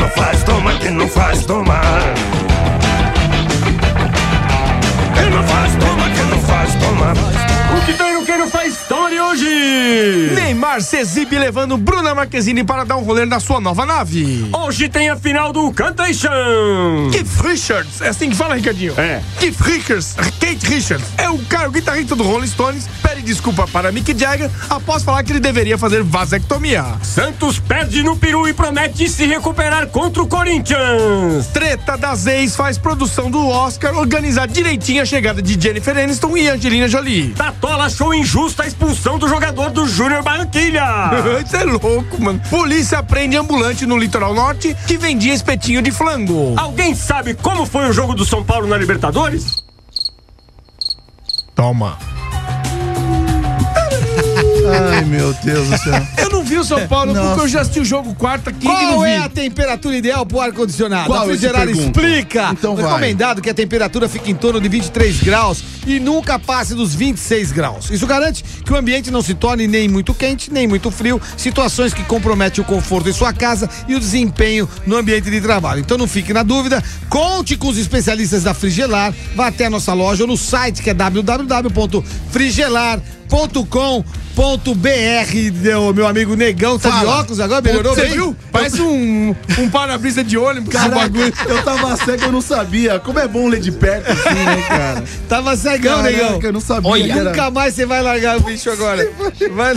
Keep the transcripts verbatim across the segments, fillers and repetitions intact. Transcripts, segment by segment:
faz, toma, quem não faz, toma. Quem não faz, toma, quem não faz, toma. O que tem no Quem Não Faz História hoje? Neymar se exibe levando Bruna Marquezine para dar um rolê na sua nova nave. Hoje tem a final do Cantation. Keith Richards, é assim que fala, Ricardinho? É. Keith Richards, Kate Richards, é o cara, o guitarrista do Rolling Stones, pede desculpa para Mick Jagger após falar que ele deveria fazer vasectomia. Santos perde no peru e promete se recuperar contra o Corinthians. Treta das ex faz produção do Oscar organizar direitinho a chegada de Jennifer Aniston e Angelina Jolie. Tatola achou injusta a expulsão do jogador do Júnior Barranquilla. Isso é louco, mano. Polícia prende ambulante no litoral norte que vendia espetinho de flango. Alguém sabe como foi o jogo do São Paulo na Libertadores? Toma. Ai, meu Deus do céu. Eu não vi o São Paulo Nossa. porque eu já assisti o jogo quarta, quinta e não Qual vi. é a temperatura ideal pro ar-condicionado? Qual A eu te Frigelar pergunto? explica. Então É vai. recomendado que a temperatura fique em torno de vinte e três graus e nunca passe dos vinte e seis graus. Isso garante que o ambiente não se torne nem muito quente, nem muito frio, situações que comprometem o conforto em sua casa e o desempenho no ambiente de trabalho. Então não fique na dúvida, conte com os especialistas da Frigelar, vá até a nossa loja ou no site que é w w w ponto frigelar ponto com ponto b r. Meu amigo Negão tá de óculos agora, melhorou Você bem? viu? Parece um, um para-brisa de ônibus. esse Caraca, bagulho. eu tava cego, eu não sabia. Como é bom ler de perto assim, né, cara? Tava cegão, Caraca, Negão. eu não sabia. Olha, que era... nunca mais você vai largar o bicho agora. Vai...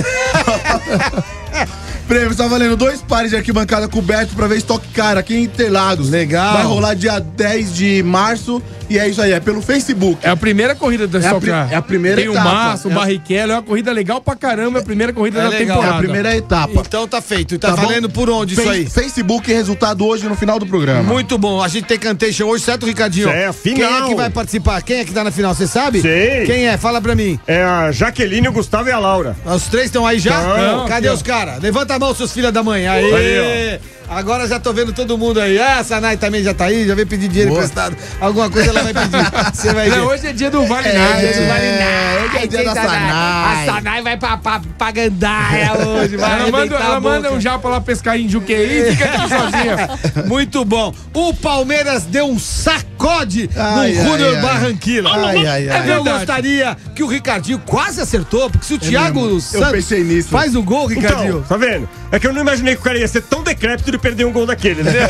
Prêmio, está valendo dois pares de arquibancada coberto pra ver Stock Car aqui em Interlagos. Legal. Vai rolar dia dez de março e é isso aí, é pelo Facebook. É a primeira corrida da É a Stock pri- Car. é a primeira Tem etapa. o Márcio, o É a- Barrichello, é uma corrida legal pra caramba, é a primeira corrida É da legal. É temporada. a primeira etapa. Então tá feito. Tá, Tá bom? valendo por onde isso Fe- aí? Facebook, resultado hoje no final do programa. Muito bom. A gente tem Cantation hoje, certo, Ricardinho? É a final. Quem é que vai participar? Quem é que tá na final, você sabe? Sei. Quem é? Fala pra mim. É a Jaqueline, o Gustavo e a Laura. Os três estão aí já? Tão. Cadê os caras? Levanta a mão, seus filhos da mãe. Aí. Aí, Agora já tô vendo todo mundo aí. Ah, a Sanai também já tá aí, já veio pedir dinheiro Boa. emprestado. Alguma coisa ela vai pedir. Você vai ver. Não, hoje é dia do Vale É, Night. dia do Vale Night, é dia da Sanai. A Sanai vai pra, pra, pra Gandaia hoje. Vai Ela manda, arrebentar ela a manda boca. um japa lá pescar em Juqueí e fica aqui sozinha. Muito bom. O Palmeiras deu um sacode Ai, no ai, Júnior ai. Barranquilla. Ai, ai, ai. Eu verdade. gostaria que o Ricardinho quase acertou, porque se o Thiago mesmo. Eu Santos pensei nisso. faz o gol, Ricardinho. Então, tá vendo? É que eu não imaginei que o cara ia ser tão decrépito de perder um gol daquele, né?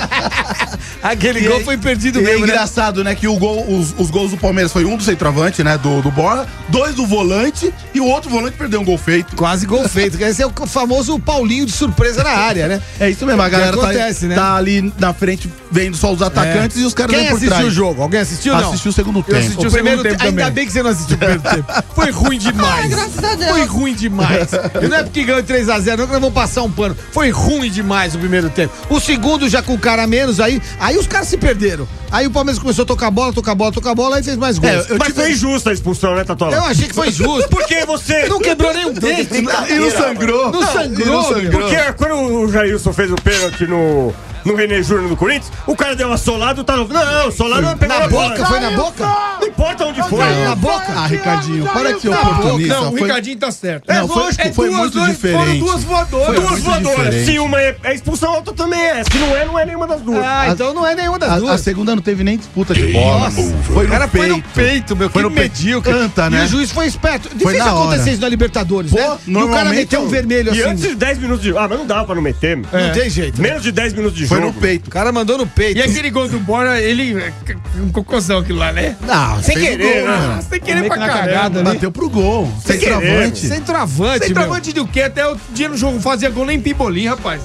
Aquele E gol é- foi perdido e é mesmo, né? engraçado, né, que o gol, os, os gols do Palmeiras foi um do centroavante, né, do, do Bola, dois do volante e o outro volante perdeu um gol feito. Quase gol feito. Esse é o famoso Paulinho de surpresa na área, né? É isso mesmo, a galera tá, acontece, né? tá ali na frente vendo só os atacantes e os caras Quem vêm por assistiu trás. o jogo? Alguém assistiu ou não? Assistiu o segundo Eu tempo. assisti O o primeiro segundo tempo te- Ainda também. bem que você não assistiu o primeiro tempo. Foi ruim demais. graças a Deus. Foi ruim demais. E não é porque ganhou três a zero, não, que nós vamos passar um pano. Foi ruim demais o primeiro tempo. O segundo, já com o cara a menos, aí, aí os caras se perderam. Aí o Palmeiras começou a tocar bola, tocar bola, tocar bola, aí fez mais gols. É, eu Mas tive- foi injusta a expulsão, né, Tatola? Eu achei que foi justo. Por que você... Não quebrou nenhum dente. E não sangrou. Não sangrou, E não meu. sangrou. Porque quando o Jailson fez o pênalti no, no René Júnior no Corinthians, o cara deu uma solada, tá no... Não, solada não pegou Na a bola. boca? Foi na boca? Não importa onde foi. Na boca? Ah, Ricardinho, para de ser Na oportunista. Não, o Foi- Ricardinho tá certo. Não, foi, É foi duas, muito dois, diferente. Foram duas voadoras. Foi Duas muito voadoras. diferente. Se uma é, é expulsão, a outra também é. Se não é, não é nenhuma das duas. Ah, então não é nenhuma das A, a duas. segunda não teve nem disputa de bola. Nossa, Foi o cara no foi no peito. peito, meu. Foi que no peito. medíocre. Canta, né? E o juiz foi esperto. Foi Difícil na hora. acontecer isso na Libertadores, Pô, né? E o cara normalmente meteu um eu- vermelho E assim. antes de dez minutos de... Ah, mas não dava pra não meter. meu. Não tem jeito. Menos de dez minutos de Foi jogo. no peito. O cara mandou no peito. E aquele gol do Bora, ele. Um cocôzão aquilo lá, né? Não, Sem fez o querer, gol, né? mano. Sem querer Meio pra que na caramba. cagada ali. Bateu pro gol. Sem querer, Centroavante. Centroavante, meu. Centroavante do quê? Até o dia no jogo fazia gol nem pimbolim, rapaz.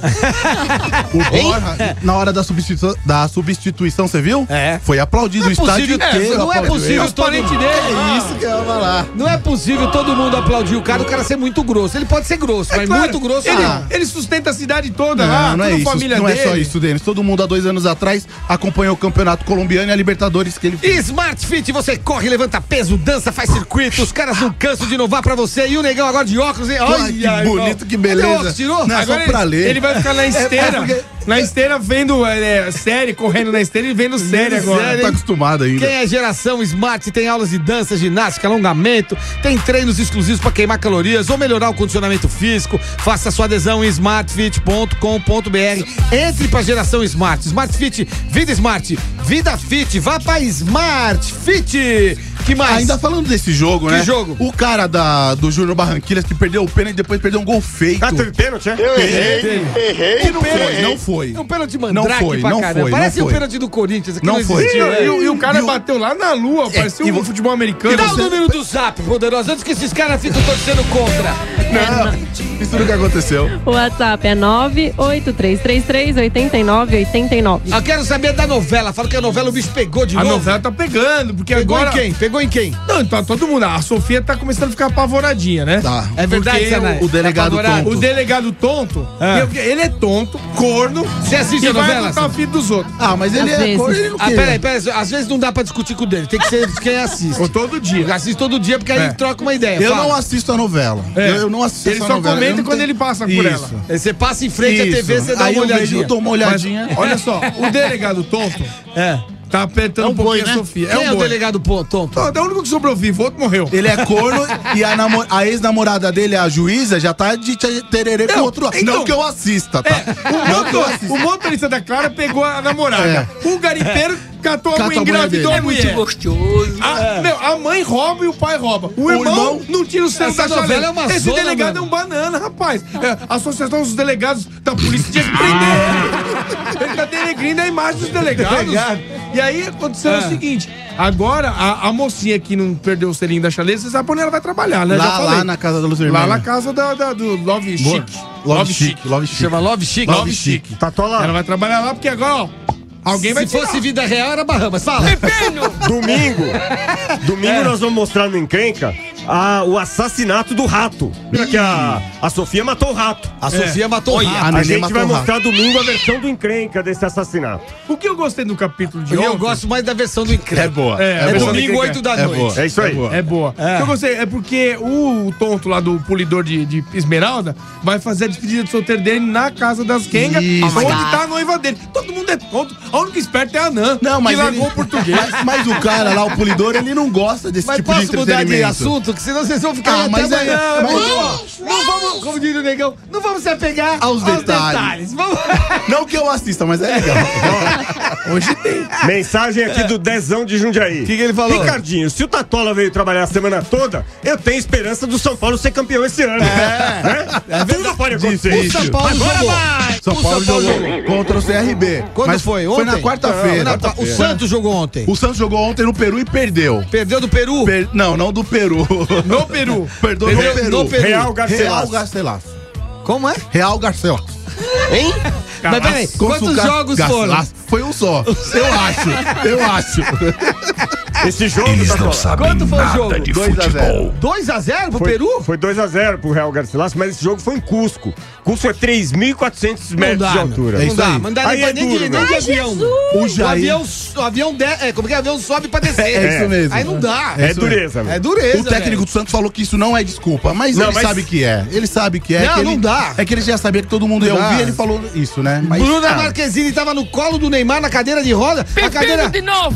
O Borja, na hora da substituição, da substituição, você viu? É. Foi aplaudido Não é o estádio possível, inteiro. é, não é aplaudiu possível ele. Os parentes dele. É isso que eu ia falar. Não é possível todo mundo aplaudir o cara, o cara ser muito grosso. Ele pode ser grosso, mas claro, muito grosso ele, não. ele sustenta a cidade toda lá, Não, não é toda a isso. família Não dele. é só isso, Denis. Todo mundo há dois anos atrás acompanhou o campeonato colombiano e a Libertadores que ele fez. Smart Fit, você corre, levanta peso, dança, faz circuito, os caras não cansam de inovar pra você. E o negão agora de óculos, hein? Pô, que bonito, que beleza. Cadê o óculos, tirou? Não, é Agora só pra ele, ler. ele vai ficar na É, esteira. é porque Na esteira, vendo é, série, correndo na esteira e vendo série agora. série, Tá acostumado ainda. Quem é geração Smart tem aulas de dança, ginástica, alongamento, tem treinos exclusivos para queimar calorias ou melhorar o condicionamento físico. Faça sua adesão em smartfit ponto com ponto br. Entre pra geração Smart. Smart Fit, vida Smart, vida fit. Vá pra Smart Fit. Que mais? Ainda falando desse jogo, Que né? jogo? O cara da, do Júnior Barranquilhas que perdeu o pênalti e depois perdeu um gol feito. Ah, teve pênalti, é? Que não foi, não foi. É um pênalti Não mandrake foi, pra não caramba. foi, Parece não o foi. pênalti do Corinthians. Que Não foi. E, existiu, o- é. e o- e o cara E o- bateu lá na lua, parecia e um vo- futebol americano. Dá o número do zap, poderoso, antes que esses caras ficam torcendo contra. Não, isso nunca aconteceu. O WhatsApp é nove oito três três três, oito nove oito nove. Eu quero saber da novela. Fala que a novela o bicho pegou de A novo. novela tá pegando, porque Pegou agora... em quem? Pegou em quem? Não, tá todo mundo. A Sofia tá começando a ficar apavoradinha, né? Tá. É verdade, Porque Zanai? o delegado Tá apavorado? tonto. O delegado tonto, Ah. ele- ele é tonto, corno. Você assiste e a vai novela? botar a filha dos outros. Ah, mas ele Às é. vezes. Ele não Ah, quer. peraí, peraí. Às vezes não dá pra discutir com o dele. Tem que ser quem assiste. Ou todo dia. Assiste todo dia, porque aí É. troca uma ideia. Eu fala. não assisto a novela. É. Eu, eu não assisto Ele essa só novela. comenta Eu não quando tenho- ele passa por Isso. ela. Aí você passa em frente à T V, Isso. você dá Aí uma eu vejo, olhadinha. eu dou uma olhadinha. Mas, olha só, o delegado tonto É. tá apertando É um um pouquinho boi, a né? Sofia. Quem é, um o boi. delegado pô, tonto? Tonto, é o único que sobrou vivo, o outro morreu. Ele é corno e a, namo- a ex-namorada dele, a juíza, já tá de te- tererê com Não, outro. então- Não que eu assista, tá? É, o, motor, o motorista da Clara pegou a namorada. O garimpeiro catou a Catou mulher, a mulher engravidou dele. a mulher. gostoso. A, meu, a mãe rouba e o pai rouba. O, irmão, irmão- não tira o céu Essa da novela chaleira. é uma Esse zona, delegado mano. é um banana, rapaz. É, a Associação dos Delegados da Polícia tinha que prender ele. Ele tá denegrindo a imagem dos delegados. Delegado. E aí aconteceu É. o seguinte: agora a, a mocinha que não perdeu o selinho da chaleira, você sabe pra onde ela vai trabalhar, né? Já Lá, falei. lá na casa da Luz Lá Vermelha. na casa da, da- do Love Chic. Love Chic. Love Chic. Chama Love Chic. Love Chic. Tatola, Ela vai trabalhar lá porque agora, ó, alguém vai Se fosse tirar. vida real, era Bahamas. Fala. domingo. Domingo nós vamos mostrar no Encrenca a- o assassinato do rato. Porque a, a Sofia matou o rato. A Sofia matou o A rato. A neném gente matou vai o rato. mostrar domingo a versão do Encrenca desse assassinato. O que eu gostei do capítulo de Eu ontem... gosto mais da versão do Incrível. É boa. É, É, a versão do domingo, Encrenca. oito da É noite. boa. É isso aí. boa. É boa. O que eu gostei é porque o tonto lá do polidor de, de Esmeralda vai fazer a despedida de solteiro dele na casa das Kenga, Isso. onde tá a noiva dele. Todo mundo é tonto. A única esperta é a Anã, Não, mas que largou ele- o português. Mas, mas o cara lá, o polidor, ele não gosta desse Mas tipo de posso mudar de entretenimento. assunto? Que senão vocês vão ficar Ah, aí até mas é- amanhã. mas- Não, não vamos, como diria o negão, não vamos se apegar Aos detalhes. Vamos... Não que eu assista, mas é legal. Hoje tem. Mensagem aqui do Dezão de Jundiaí. O que que ele falou? Ricardinho, se o Tatola veio trabalhar a semana toda, eu tenho esperança do São Paulo ser campeão esse ano. É. Né? Tudo pode acontecer. O São Paulo Agora jogou. vai! São O Paulo São Paulo jogou contra o C R B. Quando Mas foi? Foi na Ontem? quarta-feira. Não, não, o Santos jogou ontem. O Santos jogou ontem no Peru e perdeu. Perdeu do Peru? Per- Não, não do Peru. No Peru. Perdeu no Perdeu Peru. no Peru. Real Garcilaso. Real Garcilaso. Como é? Real Garcilaso. Hein? Mas peraí, quantos Gar- jogos Garcilaso. Foi um só. Eu acho. Eu acho. Esse jogo, Eles não Tatola, sabem Quanto foi o nada jogo? de dois a zero. futebol. dois a zero pro foi, Peru? foi dois a zero pro Real Garcilaso, mas esse jogo foi em Cusco. Cusco é três mil e quatrocentos metros dá, de altura. É Não isso dá, aí. mas não dá nem, Aí pra- é nem duro, de, nem né? de avião. O O Jair. avião, o avião de, é, como que é? O avião sobe pra descer. É isso mesmo. Aí não dá. É isso dureza, meu. É dureza, O técnico velho. do Santos falou que isso não é desculpa, mas Não, ele mas- sabe que é. Ele sabe que é. Não, que não ele, dá. É que ele já sabia que todo mundo ia Não dá. ouvir, ele falou isso, né? Mas, Bruna ah, Marquezine tava no colo do Neymar na cadeira de roda. A cadeira... de novo.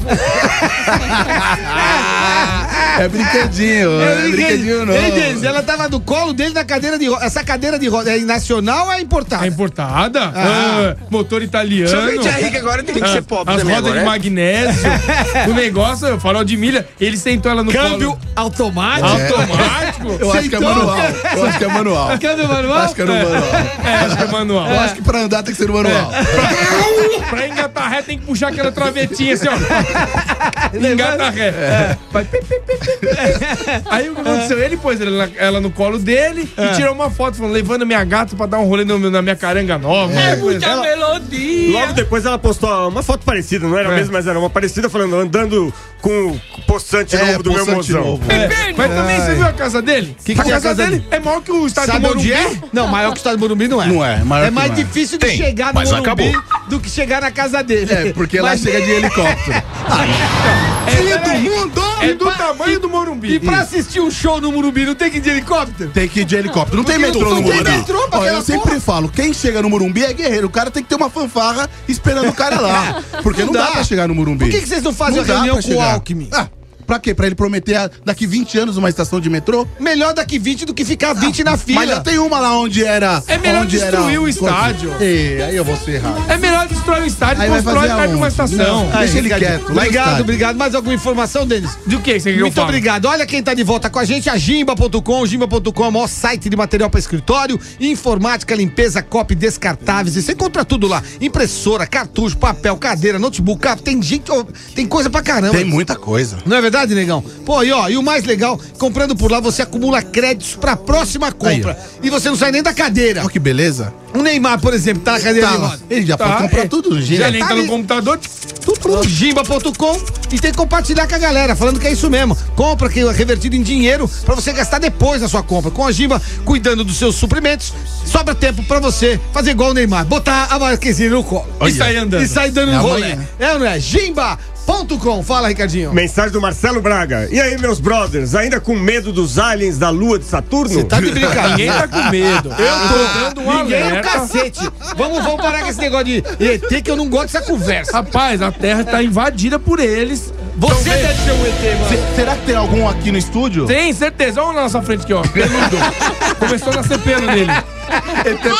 é brinquedinho, é, brinquedinho não. Ei, Denis, ela tava no colo dele na cadeira de roda. Essa cadeira de roda é nacional ou é importada? É importada? Ah. Ah, motor italiano. Só gente é rica agora, tem que ser pobre As também rodas agora, de é? magnésio. O negócio, o farol de milha, ele sentou ela no Câmbio colo. automático. Automático? Eu acho que é Sentou. manual. Eu acho que é manual. Câmbio manual? Acho que é no manual. É, acho que é manual. Eu acho que pra andar tem que ser no manual. Pra engatar ré tem que puxar aquela travetinha assim, ó. Engata ré. Vai pi, pi, pi, pi, pi. Aí o que aconteceu? Ele pôs ela, ela no colo dele e tirou uma foto falando, levando minha gata pra dar um rolê no- na minha caranga nova. É Uma coisa muita assim. melodia. Logo depois ela postou uma foto parecida, não era É. a mesma, mas era uma parecida, falando, andando com o poçante É, novo do meu poçante mozão. novo. É, mas também você viu a casa dele? Que que a tem a casa, casa dele é maior que o estádio do Sabe onde Morumbi. é? Não, maior que o estado do Morumbi não é. Não é, maior É que mais não é. difícil de Tem, chegar no mas Morumbi acabou. do que chegar na casa dele. É, porque lá Mas- chega de helicóptero. É, peraí. mundo! é do tamanho do Morumbi. E pra assistir um show no Morumbi, não tem que ir de helicóptero? Tem que ir de helicóptero. Não tem Porque metrô não no tem Morumbi. metrô pra Ó, aquela eu sempre porra. falo, quem chega no Morumbi é guerreiro. O cara tem que ter uma fanfarra esperando o cara lá. Porque não, dá. pra chegar no Morumbi. Por que, que vocês não fazem Não a dá reunião pra com o chegar. Alckmin? Ah, pra quê? Pra ele prometer a- daqui vinte anos uma estação de metrô? Melhor daqui vinte do que ficar vinte na fila. Mas já tem uma lá onde era... É melhor onde destruir era... o estádio. Ei, aí eu vou ser errado. É melhor destruir o estádio e Aí vai constrói fazer perto de uma aonde? estação. Não. Deixa ele Ricardinho. quieto, lá no Obrigado, estádio. obrigado. Mais alguma informação, Denis? Do que você quer que eu Muito fale? obrigado. Olha quem tá de volta com a gente, a Jimba ponto com. O Jimba ponto com é o maior site de material para escritório, informática, limpeza, copy, descartáveis. E você encontra tudo lá. Impressora, cartucho, papel, cadeira, notebook. Cara, tem gente, ó, tem coisa pra caramba. Tem muita coisa. Não é verdade, negão? Pô, e ó, e o mais legal, comprando por lá, você acumula créditos pra próxima compra. E você não sai nem da cadeira. Olha que beleza. O Neymar, por exemplo, tá na cadeira Tá de lá. roda. Ele já Tá, pode comprar é. tudo, gente. Já entra tá no ali. computador. Tudo pronto. Jimba ponto com e tem que compartilhar com a galera, falando que é isso mesmo. Compra que é revertido em dinheiro pra você gastar depois da sua compra. Com a Jimba cuidando dos seus suprimentos, sobra tempo pra você fazer igual o Neymar, botar a marquezinha no colo. E sair andando. E sair dando É um rolê. amanhã. É ou não é? Jimba ponto com. Fala, Ricardinho. Mensagem do Marcelo Braga. E aí, meus brothers, ainda com medo dos aliens da lua de Saturno? Você tá de brincadeira. Ninguém tá com medo. Eu tô dando um Ninguém é um alerta. cacete. Vamos, vamos parar com esse negócio de E T que eu não gosto dessa conversa. Rapaz, a Terra tá invadida por eles. Você deve ser um E T, mano. Se- será que tem algum aqui no estúdio? Tem certeza. Olha na nossa frente aqui, ó. Peludo. Começou a nascer pelo nele. E T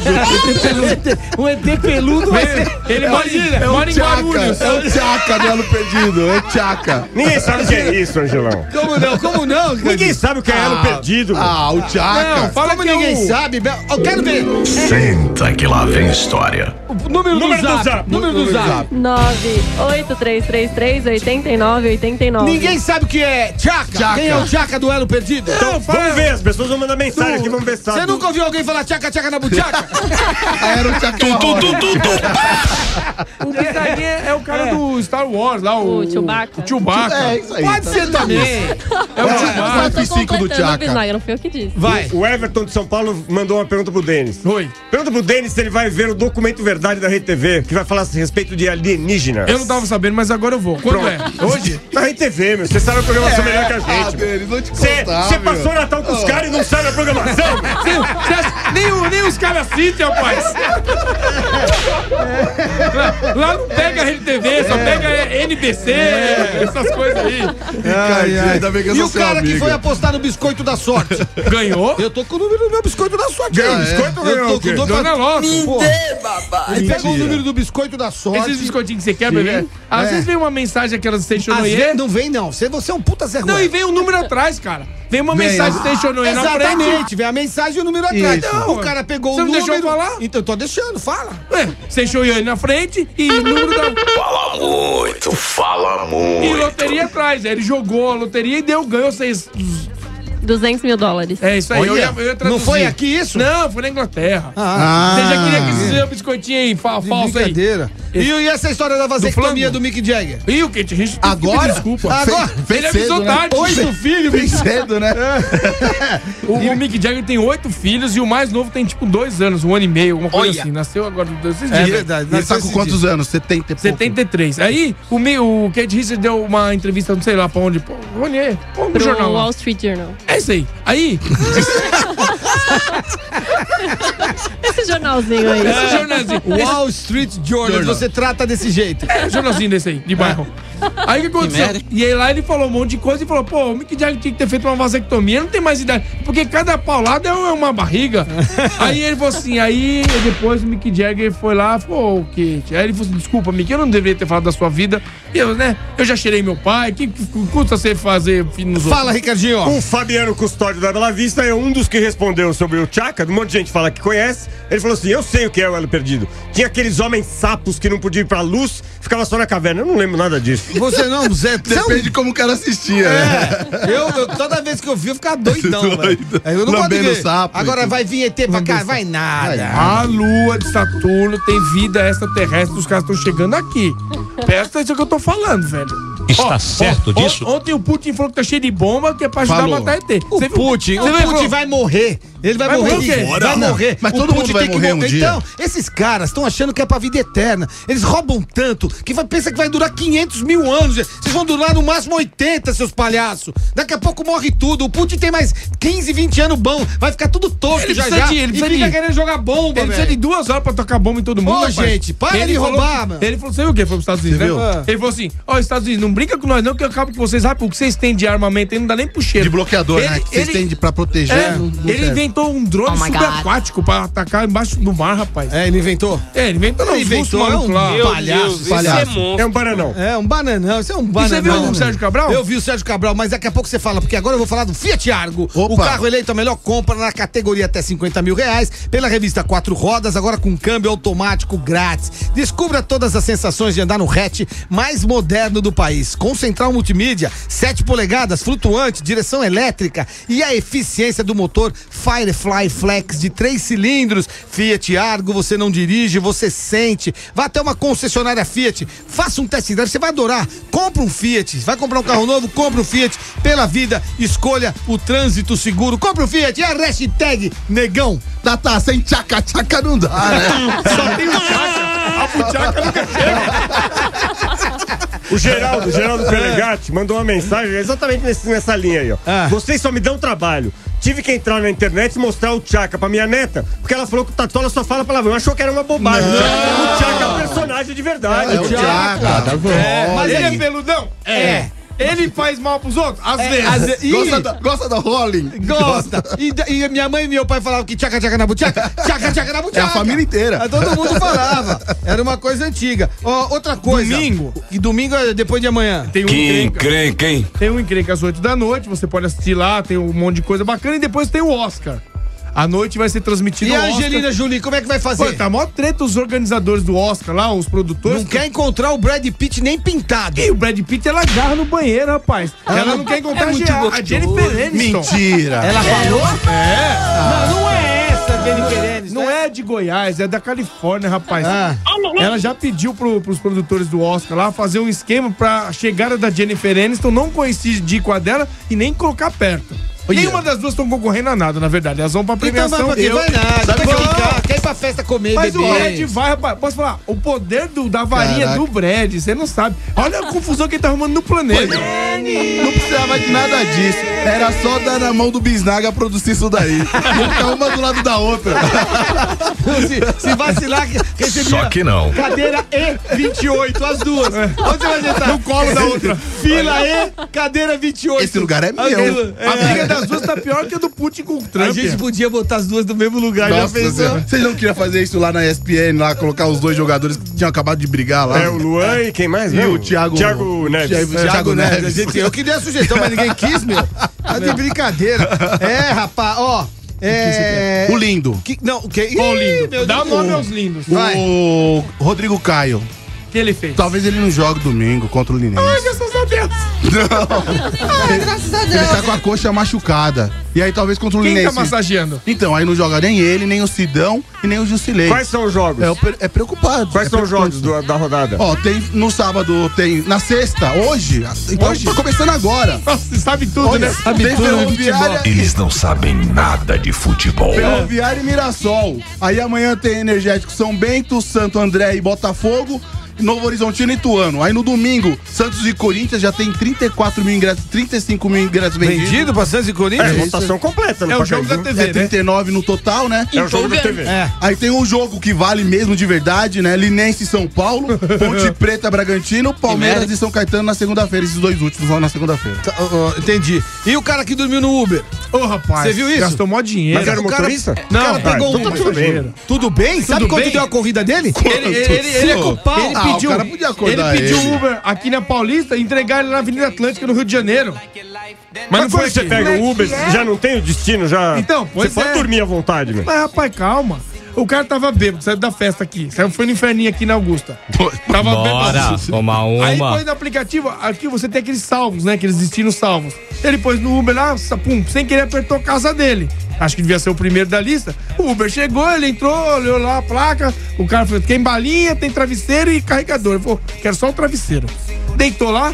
peludo. Um E T peludo vai ser. Ele mora em, Imagina, mora em Guarulhos. É o Tchaca do Elo Perdido. É o Tchaca. Ninguém sabe o que é isso, Angelão. Como não? Como não? Ninguém Ricardinho? sabe o que é elo perdido. mano. Ah, o Tchaca. Não, fala Como que é ninguém o- sabe, Bel- eu quero ver. Senta que lá vem história. O número, Número do, do zap, zap. Número do zap. nove oito três três três, oito nove oito nove. Ninguém sabe o que é Tchaca. Tchaca. Quem é o Tchaca do elo perdido? Então, vamos ver, as pessoas vão mandar mensagem aqui, vamos ver se Você sabe. nunca ouviu alguém falar Tchaca, Tchaca na buchaca? Era o Tchaca. Esse aí é, é o cara do Star Wars lá, o... O Chewbacca. O Chewbacca. É isso aí. Pode ser também. É o É, Chewbacca. F cinco do Tchaca. Bisnaga, não foi eu que disse. Vai. O Everton de São Paulo mandou uma pergunta pro Denis. Oi. Pergunta pro Denis se ele vai ver o documento Verdade da Rede T V, que vai falar a respeito de alienígenas. Eu não tava sabendo, mas agora eu vou. Quando é? Hoje? Na Rede T V, meu. Você sabe a programação melhor que a Ah, gente. meu. Denis, não te Você contar, você meu. passou o Natal com os caras e não sabe a programação? Você- você acha- nem, o- nem os caras assistem, rapaz. Lá, lá não pega a Rede T V, só pega N B C, essas coisas aí. Ai, ai, ainda bem que eu E sou o seu cara que amigo. foi apostar no biscoito da sorte? Ganhou? Eu tô com o número do meu biscoito da sorte. Ganhou aí. biscoito ou Eu ganhou tô o quê? com o Dona Loto. Pô, ele pegou o número do biscoito da sorte. Esses biscoitinhos que você quer, bebê? Às É. vezes vem uma mensagem aquelas Às stationoye. vezes não vem, não. Você, você é um puta Zé Não, Ruela. e vem um número atrás, cara. Vem uma Vem, mensagem ah, stationoye na frente. Exatamente, vem a mensagem e o número atrás. Isso. Não, o cara pegou Você o não número. deixou eu falar? Então eu tô deixando, fala. Ué, stationoye na frente e número da... Fala muito, fala E muito. loteria atrás. Aí ele jogou a loteria e deu, ganhou seis... duzentos mil dólares. É isso aí, eu ia, eu ia Não traduzir. foi aqui isso? Não, foi na Inglaterra. Ah, Você já queria que esse seu biscoitinho aí, fa de falso aí. brincadeira. E, e essa história da vasectomia flango? do Mick Jagger? Ih, o Kate Richards tem que pedir Agora? desculpa. Agora? Fez Ele avisou cedo, né? tarde. Oito filhos, Bem bicho. cedo, né? O, o Mick Jagger tem oito filhos e o mais novo tem tipo dois anos, um ano e meio, alguma coisa assim. Nasceu agora esses É dias. verdade. Ele tá com quantos anos? setenta e pouco. setenta e três. Aí o, Mi- o Kate Richards deu uma entrevista, não sei lá pra onde. Pô, onde é? Pô, no Pro jornal lá. Wall Street Journal. É isso aí. Aí, Esse jornalzinho aí. esse jornalzinho. Wall Street Journal, você trata desse jeito. É, jornalzinho desse aí, de bairro. Aí o que aconteceu? E aí lá ele falou um monte de coisa e falou: pô, o Mick Jagger tinha que ter feito uma vasectomia, não tem mais idade. Porque cada paulada é uma barriga. Aí ele falou assim: aí depois o Mick Jagger foi lá e falou: ô, Kate. Aí ele falou assim: desculpa, Mick, eu não deveria ter falado da sua vida. E eu, né? Eu já cheirei meu pai, que, que custa você fazer filho nos outros? Fala, Ricardinho. O Fabiano Custódio da Bela Vista é um dos que respondeu sobre o Tchaca. Um monte de gente fala que conhece. Ele falou assim: eu sei o que é o elo perdido. Tinha aqueles homens sapos que não podiam ir pra luz, ficava só na caverna. Eu não lembro nada disso. Você não, Zé. Você é um- Depende de como o cara assistia, né? Eu, eu- toda vez que eu vi, eu ficava doidão, velho. Doido. Aí eu não gosto de Lambendo ver. sapo e Agora tudo. vai vir E T pra cá, vai nada. A lua de Saturno tem vida extraterrestre, os caras estão chegando aqui. Presta atenção que eu tô falando, velho. Está certo disso? Ontem o Putin falou que tá cheio de bomba, que é pra ajudar Falou. a matar E T. O Putin, o Putin vai morrer. Ele vai, Vai morrer. morrer o quê? Vai Não, morrer. mas O todo Putin mundo vai tem que morrer um dia. Então, esses caras estão achando que é pra vida eterna. Eles roubam tanto que vai, pensa que vai durar quinhentos mil anos. Vocês vão durar no máximo oitenta, seus palhaços. Daqui a pouco morre tudo. O Putin tem mais quinze, vinte anos bom. Vai ficar tudo tosco Ele já precisa já. de- ele e precisa fica de- querendo jogar bomba, Ele precisa de velho. duas horas pra tocar bomba em todo mundo. Ô, rapaz. gente, para Ele de falou roubar, que- mano. Ele falou, sabe o quê? Foi pros Estados Unidos, Você né? viu? Ele falou assim, ó, Estados Unidos, não brinca com nós não, que eu acabo que vocês rapidam. O que vocês têm de armamento aí não dá nem pro cheiro. De bloqueador, Ele- né? Que vocês ele- têm de- pra proteger. É, não- não ele serve. inventou um drone Oh my God. subaquático pra atacar embaixo do mar, rapaz. É, ele inventou. É, ele inventou não, Ele os russos inventou, é um malucos lá. Meu palhaço, Deus, palhaço. esse é monstro. É um bananão. É, um bananão, isso é um E bananão. você viu o Sérgio Cabral? Eu vi o Sérgio Cabral, mas daqui a pouco você fala, porque agora eu vou falar do Fiat Argo. Opa. O carro eleito a melhor compra na categoria até cinquenta mil reais, pela revista Quatro Rodas, agora com câmbio automático grátis. Descubra todas as sensações de andar no hatch mais moderno do país, com central multimídia, sete polegadas, flutuante, direção elétrica e a eficiência do motor Firefly Flex de três cilindros. Fiat Argo, você não dirige, você sente. Vá até uma concessionária Fiat, faça um test drive, você vai adorar. Compra um Fiat, vai comprar um carro novo, compra um Fiat. Pela vida, escolha o trânsito seguro. Compra um Fiat, é a hashtag negão. Tá, tá, sem tchaca-tchaca não dá, né? Só tem o Chaca. A buchaca nunca chega. O Geraldo, o Geraldo Pelegatti, mandou uma mensagem exatamente nesse- nessa linha aí, ó. Ah. Vocês só me dão trabalho. Tive que entrar na internet e mostrar o Tchaka pra minha neta, porque ela falou que o Tatola só fala palavrão. Achou que era uma bobagem. O Tchaka é um personagem de verdade. É o tchaca. Tá bom. Mas ele aí- é peludão? É. Ele faz mal pros outros? Às vezes. às ve- Ih, Gosta da, gosta da Rolling? Gosta. E, da- e minha mãe e meu pai falavam que tchaca tchaca na buchaca, tchaca tchaca na buchaca. É a família inteira. Aí todo mundo falava. Era uma coisa antiga. Ó, outra coisa. Domingo. E domingo é depois de amanhã. Tem um Que encrenca. encrenca, hein? Tem um encrenca às oito da noite, você pode assistir lá, tem um monte de coisa bacana. E depois tem o Oscar. À noite vai ser transmitido E o a Oscar. Angelina Jolie, como é que vai Pô, fazer? tá mó treta os organizadores do Oscar lá, os produtores. Não quer encontrar o Brad Pitt nem pintado. E o Brad Pitt, ela agarra no banheiro, rapaz. Ela não quer encontrar a, Ge- a Jennifer Aniston. Mentira. Ela falou? É. Não, não é essa, Jennifer Aniston. Não é de Goiás, é da Califórnia, rapaz. Ah. Ela já pediu pro, pros produtores do Oscar lá fazer um esquema pra chegada da Jennifer Aniston não coincidir com a dela e nem colocar perto. Nenhuma das duas estão concorrendo a nada, na verdade. Elas vão pra Então premiação. vai pra quem Eu- vai nada. Sabe Vai que eu- ficar, quer ir pra festa comer, Mas o beber. Brad vai, rapaz. Posso falar? O poder do, da varinha Caraca. do Brad, você não sabe. Olha a confusão que ele tá arrumando no planeta. Não precisava de nada disso. Era só dar na mão do Bisnaga produzir isso daí. Ia ficar uma do lado da outra. se, se vacilar, que- recebia Só que não. cadeira E vinte e oito, as duas. Onde você vai sentar? No colo da outra. Fila E, cadeira vinte e oito. Esse lugar é meu. Aquilo- A briga das duas tá pior que a do Putin com o Trump. A gente podia botar as duas no mesmo lugar, já Nossa pensou? Senhora. Vocês não queriam fazer isso lá na E S P N, lá, colocar os dois jogadores que tinham acabado de brigar lá? É o Luan e quem mais? E mesmo? o Thiago- Thiago Neves. Thiago- É. Thiago Neves. A gente- eu queria a sugestão, mas ninguém quis, meu. Tá de brincadeira. É, rapaz, ó. É. O lindo. Que, não, o que? Qual Ih, lindo? meu Dá o Deus. nome aos lindos. Vai. O Rodrigo Caio. O que ele fez? Talvez ele não jogue domingo contra o Linense. Ai, graças a Deus. Ele tá com a coxa machucada. E aí talvez contra o Quem tá Linense. massageando? Então, aí não joga nem ele, nem o Sidão e nem o Jusilei. Quais são os jogos? É, o pre- é preocupado. Quais é são os preocupante. jogos do- da rodada? Ó, tem no sábado, tem na sexta, hoje. Então Hoje? tá começando agora. Nossa, você sabe tudo, Olha, né? tem Ferroviária, Eles não sabem nada de futebol. Ferroviária e Mirassol. Aí amanhã tem Energético São Bento, Santo André e Botafogo. Novo Horizontino e Ituano. Aí no domingo, Santos e Corinthians já tem trinta e quatro mil ingressos, trinta e cinco mil ingressos vendidos. Vendido pra Santos e É, Corinthians? votação completa no É o jogo da Pacaembu. T V, É né? trinta e nove no total, né? É o jogo da T V. É. Aí tem um jogo que vale mesmo de verdade, né? Linense e São Paulo, Ponte Preta Bragantino, Palmeiras e São Caetano na segunda-feira. Esses dois últimos vão na segunda-feira. Tá, ó, ó, entendi. E o cara que dormiu no Uber? Ô, rapaz. Você viu isso? Gastou mó dinheiro. Mas era o O cara- motorista? O cara Não, pegou ah, então um tá tudo bem. Tudo bem? Sabe quanto bem? deu a corrida dele? Ele, ele, ele, ele é culpado. Ele Ah, o pediu, cara podia ele acordar pediu ele. Uber aqui na Paulista e entregar ele na Avenida Atlântica, no Rio de Janeiro. Mas, Mas não quando foi você aqui. pega o Uber, já não tem o destino, já. Então, você pois pode é. dormir à vontade, meu. Mas, rapaz, calma. O cara tava bêbado, saiu da festa aqui. Saiu, foi no inferninho aqui na Augusta. Tava Bora, toma Aí uma. põe no aplicativo, aqui você tem aqueles salvos, né? Aqueles destinos salvos. Ele pôs no Uber lá, pum, sem querer apertou a casa dele. Acho que devia ser o primeiro da lista. O Uber chegou, ele entrou, olhou lá a placa. O cara falou: tem balinha, tem travesseiro e carregador. Ele falou: quero só o travesseiro. Deitou lá,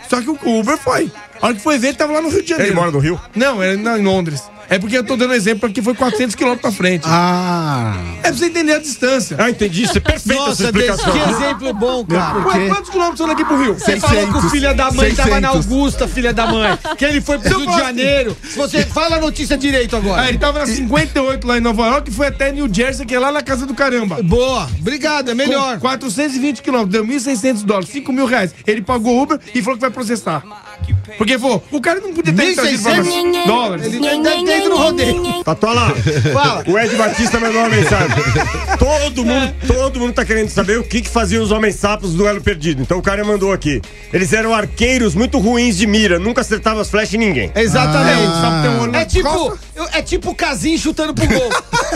Só que o Uber foi. A hora que foi ver, ele tava lá no Rio de Janeiro. Ele mora no Rio? Não, ele é em Londres. É porque eu tô dando exemplo porque foi quatrocentos quilômetros pra frente. Ah. É pra você entender a distância. Ah, entendi. Isso é perfeito essa Nossa, Deus, explicação. que exemplo bom, cara. Ué, quantos quilômetros são daqui pro Rio? Você falou que o filho da mãe tava na seiscentos. Augusta, filha da mãe. Que ele foi pro Rio de Janeiro. Se você fala a notícia direito agora. Ah, ele tava na cinquenta e oito lá em Nova York e foi até New Jersey, que é lá na casa do caramba. Boa, obrigado, é melhor. Com quatrocentos e vinte quilômetros, deu mil e seiscentos dólares, cinco mil reais. Ele pagou Uber e falou que vai processar. Porque, pô, o cara não podia ter trazido pra nós. Dólares. Ele deve ter ido no rodeio. Tatola, Fala. o Ed Batista mandou uma mensagem. Todo mundo, todo mundo tá querendo saber o que que faziam os homens sapos do duelo perdido. Então o cara mandou aqui. Eles eram arqueiros muito ruins de mira, nunca acertavam as flechas em ninguém. Exatamente. Ah. Sabe ter um olho É na tipo, costa? eu- é tipo o Casim chutando pro gol.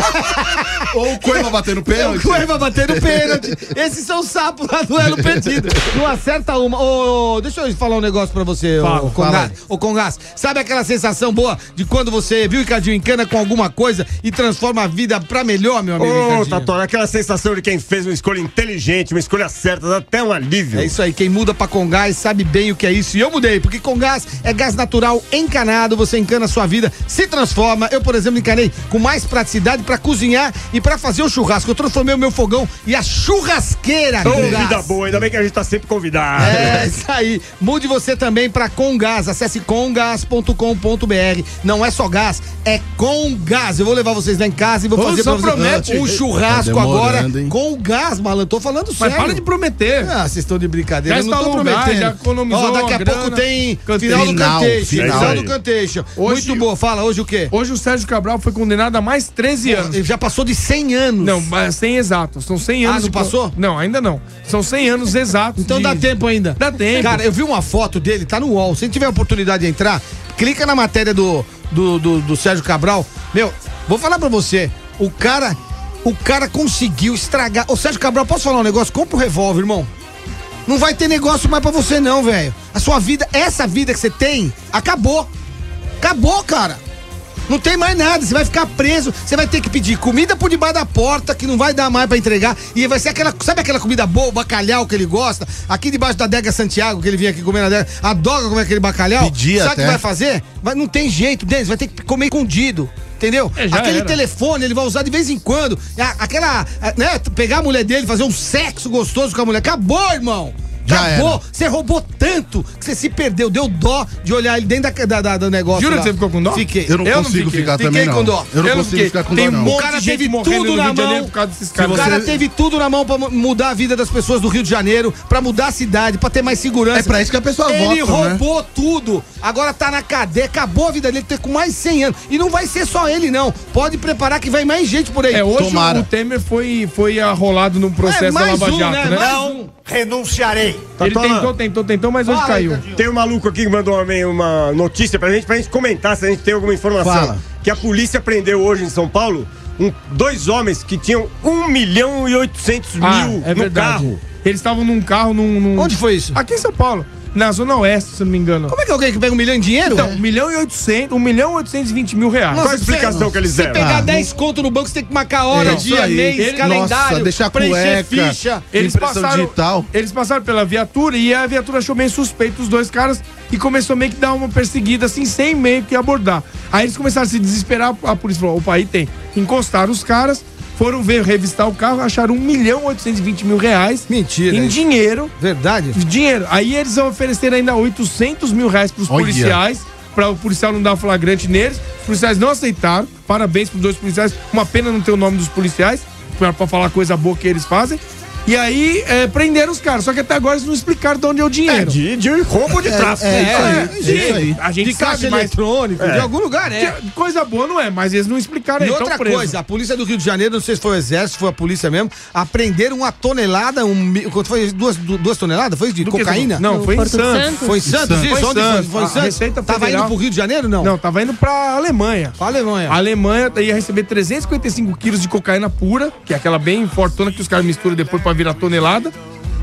Ou o Coima batendo pênalti. O Cueva batendo pênalti. Esses são os sapos lá do duelo perdido. Não acerta uma. Ô, ô, deixa eu falar um negócio pra você, ô, Fala, Congás. Ô, Congás, sabe aquela sensação boa de quando você viu o Ricardinho encana com alguma coisa e transforma a vida pra melhor, meu amigo Ô, Ricardinho? Tatola, aquela sensação de quem fez uma escolha inteligente, uma escolha certa, dá até um alívio. É isso aí, quem muda pra Congás sabe bem o que é isso. E eu mudei, porque Congás é gás natural encanado, você encana a sua vida, se transforma. Eu, por exemplo, encanei com mais praticidade pra cozinhar e pra fazer o churrasco. Eu transformei o meu fogão e a churrasqueira. Ô, Congás. vida boa, ainda bem que a gente tá sempre convidado. É isso aí. Mude você também pra Congás. Acesse congás ponto com ponto br. Não é só gás, é Congás. Eu vou levar vocês lá em casa e vou Ô, fazer só pra vocês promete. um churrasco Tá agora demorando, hein? com gás, malandro. Tô falando Mas sério. para de prometer. Ah, vocês estão de brincadeira. Já Eu não tô instalou o gás, prometendo. já economizou Ó, daqui a a pouco grana. tem Cantation. final do Final, Cantation. final. Final É do isso aí. Cantation. Hoje- Muito boa. Fala, hoje o quê? Hoje o Sérgio Cabral foi condenado a mais treze anos. Ele já passou de cem anos. Não, mas cem exatos. São cem anos. Ah, não de con- passou? Não, ainda não. São cem anos exatos. Então de- dá tempo ainda. Dá tempo. Cara, eu vi uma foto dele, tá no U O L. Se tiver a oportunidade de entrar, clica na matéria do, do, do, do Sérgio Cabral. Meu, vou falar pra você. O cara, o cara conseguiu estragar. Ô, Sérgio Cabral, posso falar um negócio? Compra o revólver, irmão. Não vai ter negócio mais pra você, não, velho. A sua vida, essa vida que você tem, acabou. Acabou, cara. Não tem mais nada, você vai ficar preso, você vai ter que pedir comida por debaixo da porta, que não vai dar mais pra entregar, e vai ser aquela, sabe aquela comida boa, o bacalhau que ele gosta? Aqui debaixo da Adega Santiago, que ele vinha aqui comer na adega, adora comer aquele bacalhau. Pedia sabe o que até. vai fazer? Vai, não tem jeito, Denis, vai ter que comer escondido. Entendeu? É, já Aquele era. telefone ele vai usar de vez em quando. A- Aquela, a- né? Pegar a mulher dele, fazer um sexo gostoso com a mulher. Acabou, irmão. Já Acabou. era. Você roubou tanto que você se perdeu. Deu dó de olhar ele dentro da, da- da- do negócio. Jura lá. que você ficou com dó? Fiquei. Eu não Eu não consigo fiquei. ficar Fiquei também, não. com dó. Eu não Eu não consigo fiquei. ficar com Tem dó, não. um O cara monte de gente teve morrendo tudo no na Rio de Janeiro mão. por causa desses O caras. cara você- teve tudo na mão pra mu- mudar a vida das pessoas do Rio de Janeiro, pra mudar a cidade, pra ter mais segurança. É pra isso que a pessoa Ele vota, né? roubou tudo. Agora tá na cadeia, acabou a vida dele, ter com mais cem anos. E não vai ser só ele, não. Pode preparar que vai mais gente por aí. É, hoje Tomara. o Temer foi, foi arrolado num processo É, da mais Lava um, Jato, né? né? Mais um. Renunciarei. Ele Tatola, tentou, tentou, tentou, mas hoje Fala, caiu. Ricardinho. Tem um maluco aqui que mandou uma, uma notícia pra gente, pra gente comentar se a gente tem alguma informação. Fala. Que a polícia prendeu hoje em São Paulo um- dois homens que tinham um milhão e oitocentos Ah, mil é no verdade. carro. Eles estavam num carro, num, num- Onde foi isso? Aqui em São Paulo. Na Zona Oeste, se eu não me engano. Como é que alguém que pega um milhão de dinheiro? Então, um milhão e oitocentos, um milhão e oitocentos e vinte mil reais. Qual a explicação que eles Se deram? pegar Ah, dez conto no banco, você tem que marcar hora, É isso dia, aí. mês, Ele- calendário, Nossa, deixar preencher cueca. ficha. Eles Impressão passaram, digital. eles passaram pela viatura e a viatura achou meio suspeito os dois caras e começou meio que dar uma perseguida assim, sem meio que abordar. Aí eles começaram a se desesperar, a polícia falou, opa, aí tem. Encostaram os caras, foram ver, revistar o carro, acharam um milhão e oitocentos e vinte mil reais Mentira. em isso. dinheiro. Verdade? Dinheiro. Aí eles ofereceram ainda oitocentos mil reais pros Olha. policiais, para o policial não dar flagrante neles. Os policiais não aceitaram. Parabéns pros dois policiais. Uma pena não ter o nome dos policiais, pra, pra falar coisa boa que eles fazem. E aí, é, prenderam os caras. Só que até agora eles não explicaram de onde é o É, dinheiro. de, de roubo de tráfico. É, isso aí. É, É sim, isso aí. a gente De caixa sabe, mas eletrônico, de algum lugar é. que- coisa boa não é, mas eles não explicaram. E aí, outra tão presos. coisa, a polícia do Rio de Janeiro, não sei se foi o exército, se foi a polícia mesmo, aprenderam uma tonelada, um, mi- quanto foi? Duas, du- duas toneladas? Foi isso de Do que- cocaína? Não, foi em Porto Santos. Santos? Foi em Santos, Santos. isso? Foi em Onde foi? Santos. Foi em A Santos? Receita Tava Federal. indo pro Rio de Janeiro, não? Não, tava indo pra Alemanha. Pra Alemanha. A Alemanha ia receber trezentos e cinquenta e cinco quilos de cocaína pura, que é aquela bem fortuna que os caras misturam depois pra virar tonelada.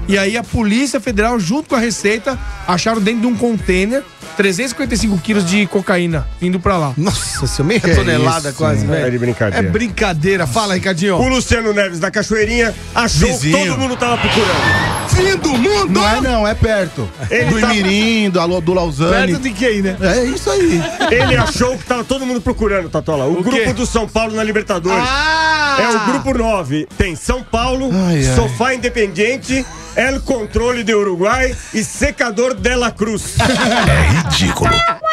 E aí a Polícia Federal, junto com a Receita, acharam dentro de um container trezentos e cinquenta e cinco quilos de cocaína indo pra lá. Nossa, seu meia Que tonelada isso, quase, É velho. de brincadeira. É brincadeira. Fala, Ricardinho. O Luciano Neves da Cachoeirinha achou Vizinho. que todo mundo tava procurando. Fim do mundo! Não é não, é perto. Ele do tá- Imirim, do, Alo- do Lausanne. Perto de quem, né? É isso aí. Ele achou que tava todo mundo procurando, Tatola. O, O grupo quê? do São Paulo na Libertadores. Ah! É o grupo nove. Tem São Paulo, Ai, ai. Sofá Independiente, El Controle de Uruguai e Secador de la Cruz. É ridículo.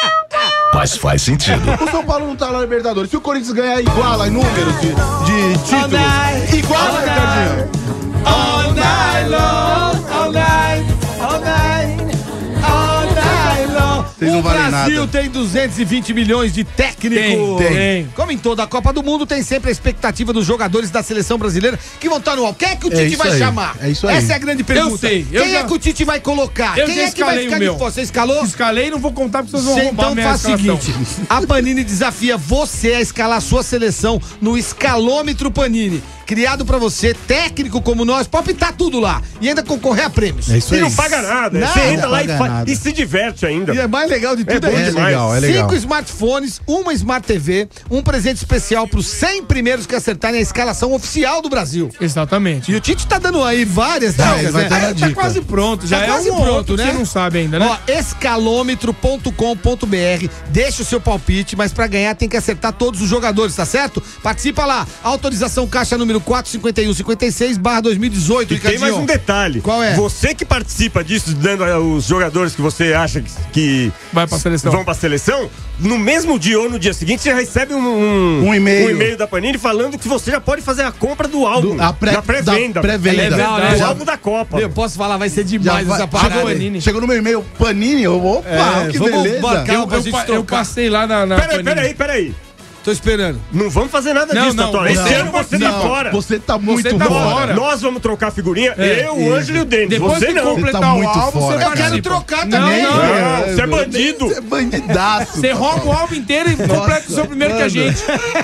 Mas faz sentido. O São Paulo não tá na Libertadores. Se o Corinthians ganhar, iguala em números de, de títulos. Iguala, Ricardinho. All night long, all night, all night, all night long. Vocês não O valem Brasil nada. tem duzentos e vinte milhões de técnicos. Tem, tem. Como em toda a Copa do Mundo, tem sempre a expectativa dos jogadores da seleção brasileira que vão estar no alto. Quem é que o É Tite isso vai aí, chamar? é isso aí. Essa é a grande pergunta. Eu sei, eu Quem já- é que o Tite vai colocar? Eu Quem já é que vai escalei ficar o de meu. fora? Você escalou? Escalei, não vou contar porque vocês vão Você roubar a então minha faz o escalação. seguinte: a Panini desafia você a escalar sua seleção no escalômetro Panini. Criado pra você, técnico como nós, pode pintar tudo lá e ainda concorrer a prêmios. É isso E aí. não paga nada. Nada. Você entra lá e, Não fa- paga nada. e se diverte ainda. E é mais legal de tudo É é, bom isso. É demais. legal, é legal. Cinco smartphones, uma Smart T V, um presente especial pros cem primeiros que acertarem a escalação oficial do Brasil. Exatamente. E o Tite tá dando aí várias Não, dicas, ele vai né? ter uma Tá dica. quase pronto, já Tá é quase um ou pronto, outro que né? você não sabe ainda, né? Ó, escalômetro ponto com ponto b r. Deixa o seu palpite, mas pra ganhar tem que acertar todos os jogadores, tá certo? Participa lá. Autorização caixa número quatrocentos e cinquenta e um cinquenta e seis barra dois mil e dezoito, E tem mais um detalhe. Qual é? Você que participa disso, dando eh, os jogadores que você acha que, que Vai pra seleção. vão pra seleção, no mesmo dia ou no dia seguinte, você recebe um, um, Um e-mail. um e-mail da Panini falando que você já pode fazer a compra do álbum. Do- a pré- da pré-venda. da pré-venda. É Legal, né? do Já- álbum da Copa. Eu posso falar, vai ser Já demais vai- essa parada. chegou, Panini. chegou no meu e-mail, Panini, eu, opa, É, que vamos beleza. marcar Eu, pra eu, gente pa- eu trocar. passei lá na. na Peraí, Panini. peraí, peraí. Tô esperando. Não vamos fazer nada Não, disso, não, Tatola. você Esse não ano você pode- tá não, fora. Você tá muito tá fora. fora. Nós vamos trocar figurinha, É, eu, o Ângelo e o Denis. Depois Você que não. completar Você tá o muito álbum, fora, você cara. Eu quero participa. trocar Não, também. não. Não, você é bandido. Você é bandidaço. Você rouba o álbum inteiro e completa o seu primeiro que a gente.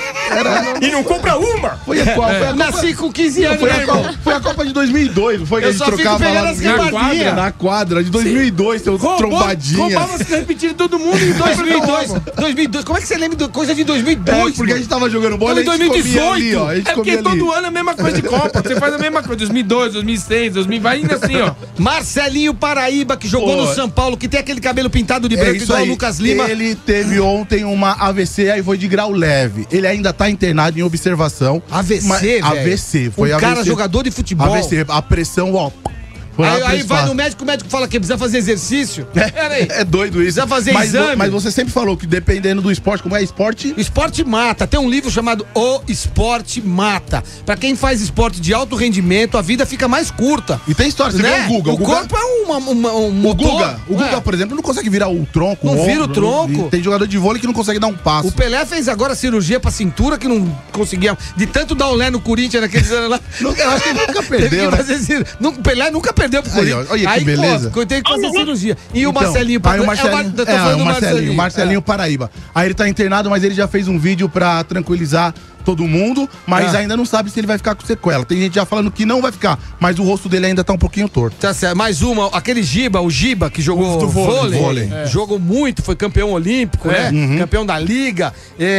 E não compra uma. Foi a qual? Foi a Eu Copa, nasci com quinze anos, foi né, a irmão? Copa, foi a Copa de dois mil e dois, não foi que Eu a gente só fico trocava pegando lá as no- ribadinhas. Na quadra, de dois mil e dois, seu Roubou, trombadinha. roubava se repetindo todo mundo em dois mil e dois. dois. dois mil e dois. Como é que você lembra de coisa de dois mil e dois? É, porque a gente tava jogando bola e a Tava em gente dois mil e comia ali, dezoito. ó. A gente É porque comia ali. todo ano é a mesma coisa de Copa. Você faz a mesma coisa. dois mil e dois, dois mil e seis, dois mil vai indo assim, ó. Marcelinho Paraíba, que jogou Pô. no São Paulo, que tem aquele cabelo pintado de É branco isso igual o aí. Lucas Lima. Ele teve ontem uma A V C, aí foi de grau leve. Ele ainda tá internado em observação. A V C, Mas- velho? A V C, foi um A V C. cara jogador de futebol. A V C, a pressão, ó. Foi lá Aí, pra aí vai espaço. no médico, o médico fala que precisa fazer exercício. Peraí. É doido isso. Precisa fazer mas, exame. mas você sempre falou que dependendo do esporte, como é esporte, Esporte mata. Tem um livro chamado O Esporte Mata. Pra quem faz esporte de alto rendimento, a vida fica mais curta. e tem história. Você Né? vê o Guga. O, Guga- corpo é uma, uma, um O motor. Guga, o Guga, É. por exemplo, não consegue virar o tronco. Não o vira o ombro, tronco. e tem jogador de vôlei que não consegue dar um passo. O Pelé fez agora cirurgia pra cintura que não conseguia. De tanto dar olé no Corinthians naqueles anos lá. Nunca- eu acho que ele nunca Teve que perdeu, né? fazer cir- Nunca- O Pelé nunca perdeu pro Aí, Corinthians. ó, olha que beleza. Pô, teve que fazer cirurgia. E o Então, Marcelinho aí o é, Marcelinho, o Mar- tô é, falando o do Marcelinho, Marcelinho Paraíba. Aí ele tá internado, mas ele já fez um vídeo pra tranquilizar todo mundo, mas Ah. ainda não sabe se ele vai ficar com sequela. Tem gente já falando que não vai ficar, mas o rosto dele ainda tá um pouquinho torto. Tá certo. Mais uma, aquele Giba, o Giba, que jogou Do vôlei. vôlei, Vôlei. jogou muito, foi campeão olímpico, É. né? Campeão da liga.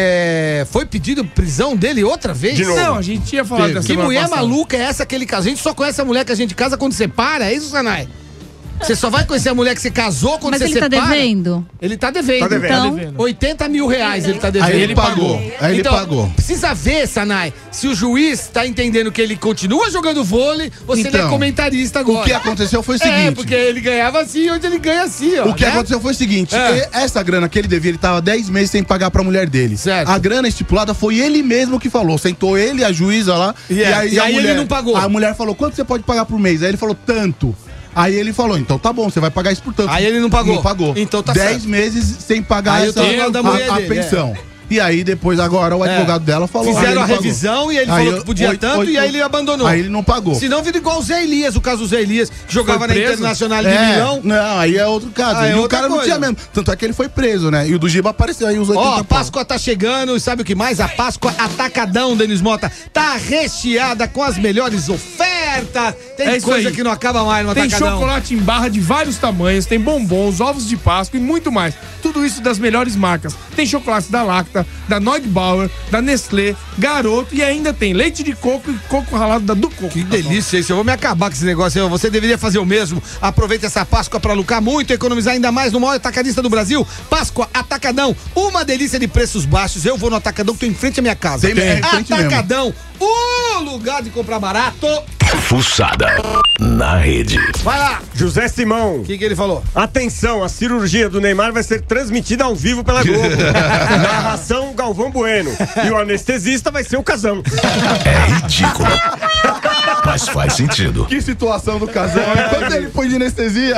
É, foi pedido prisão dele outra vez? De novo. Não, a gente tinha falado Teve. dessa Que semana mulher passada. maluca é essa que ele casa? A gente só conhece a mulher que a gente casa quando separa, é isso, Sanai? Você só vai conhecer a mulher que você casou quando Mas você ele tá separa? devendo? Ele tá devendo. Tá devendo. Então, Tá devendo. oitenta mil reais ele tá devendo. Aí ele, ele pagou. pagou. Aí ele Então, pagou. precisa ver, Sanai, se o juiz tá entendendo que ele continua jogando vôlei ou se ele é Então, comentarista agora. O que aconteceu foi o É, seguinte. porque ele ganhava assim, hoje ele ganha assim, ó. O que né? aconteceu foi o seguinte: É. e- essa grana que ele devia, ele tava dez meses sem pagar pra mulher dele. Certo. A grana estipulada foi ele mesmo que falou. Sentou ele, a juíza lá. E é, e a aí ele mulher, não pagou. A mulher falou: quanto você pode pagar por mês? Aí ele falou: tanto. Aí ele falou: então tá bom, você vai pagar isso por tanto. Aí ele não pagou. Não pagou. Então tá dez certo. meses sem pagar Aí eu essa, tô falando da a, mulher a dele, pensão. E aí depois agora o advogado dela falou. Fizeram aí a ele revisão pagou. e ele Aí falou que podia oito- tanto oito- e aí ele abandonou. Aí ele não pagou. Se não, vira igual o Zé Elias, o caso do Zé Elias, que jogava Foi na preso? Internacional de É, Milão. não, aí é outro caso. Ah, é e o outra cara não coisa. tinha mesmo. Tanto é que ele foi preso, né? E o do Giba apareceu aí os oitenta Ó, a pau. Páscoa tá chegando e sabe o que mais? A Páscoa Atacadão, Denis Mota, tá recheada com as melhores ofertas. Tem É isso coisa aí. que não acaba mais no Tem Atacadão. chocolate em barra de vários tamanhos, tem bombons, ovos de Páscoa e muito mais. Tudo isso das melhores marcas. Tem chocolate da Lacta, da Neugbauer, da Nestlé, Garoto e ainda tem leite de coco e coco ralado da do Coco. Que delícia isso, eu vou me acabar com esse negócio aí. Você deveria fazer o mesmo. Aproveita essa Páscoa pra lucrar muito e economizar ainda mais no maior atacadista do Brasil. Páscoa Atacadão, uma delícia de preços baixos. Eu vou no Atacadão que tô em frente à minha casa. Tem, é em frente Atacadão, o lugar de comprar barato. Fuçada na rede. Vai lá. José Simão. O que, que ele falou? Atenção, a cirurgia do Neymar vai ser transmitida ao vivo pela Globo. Narração Galvão Bueno. E o anestesista vai ser o Casão. É ridículo. Mas faz sentido. Que situação do casal. Quando ele foi de anestesia.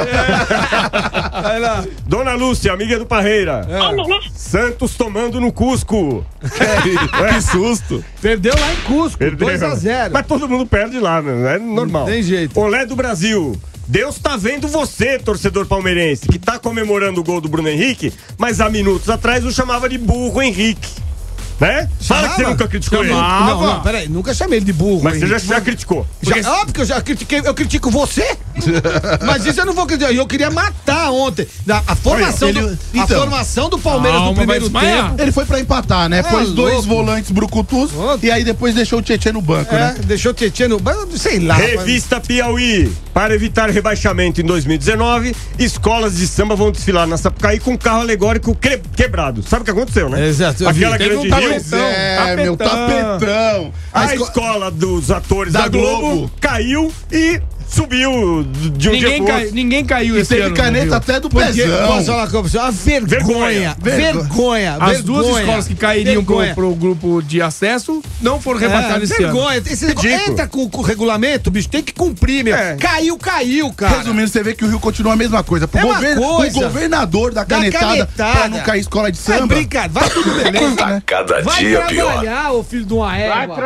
Vai lá. Dona Lúcia, amiga do Parreira. Santos tomando no Cusco. Que susto. Perdeu lá em Cusco, Perdeu. dois a zero. Mas todo mundo perde lá, né? É normal. Não tem jeito. Olé do Brasil. Deus tá vendo você, torcedor palmeirense, que tá comemorando o gol do Bruno Henrique, mas há minutos atrás o chamava de burro Henrique. Né? Fala que você nunca criticou ele. Não, não, peraí, nunca chamei ele de burro. Mas você já, Henrique. já criticou. Já, óbvio que eu já critiquei, eu critico você? Mas isso eu não vou criticar. Eu queria matar ontem. A, a formação, Olha, do, ele- a então. formação do Palmeiras Calma, no primeiro vai desmaiar. tempo. Ele foi pra empatar, né? É Pôs dois louco. volantes brucutus Pronto. e aí depois deixou o Tietchan no banco, É, né? deixou o Tietchan no. Sei lá. Revista Piauí. Para evitar rebaixamento em dois mil e dezenove, escolas de samba vão desfilar na Sapucaí com carro alegórico que- quebrado. Sabe o que aconteceu, né? Exato, eu vi. Aquela Teve grande um rio. tapetão. É, meu tapetão. A, A esco- escola dos atores da, Da Globo, Globo. caiu e subiu de um dia Ninguém, pro cai, outro. ninguém caiu E esse teve ano. caneta viu? até do Porque, pezão. posso falar com você? Uma vergonha. Vergonha. Vergonha. As duas vergonha, escolas que cairiam pro, vergonha. pro grupo de acesso não foram rebaixadas É, esse ano. vergonha. Esse negócio, Ridículo. entra com, com o regulamento, bicho, tem que cumprir, meu. É. Caiu, caiu, cara. Resumindo, você vê que o Rio continua a mesma coisa. Pro Mesma governo, coisa. O governador da Da canetada, canetada. pra não cair escola de É samba. brincadeira. Vai tudo beleza. Tá cada Vai dia pior. trabalhar, ô filho de uma égua.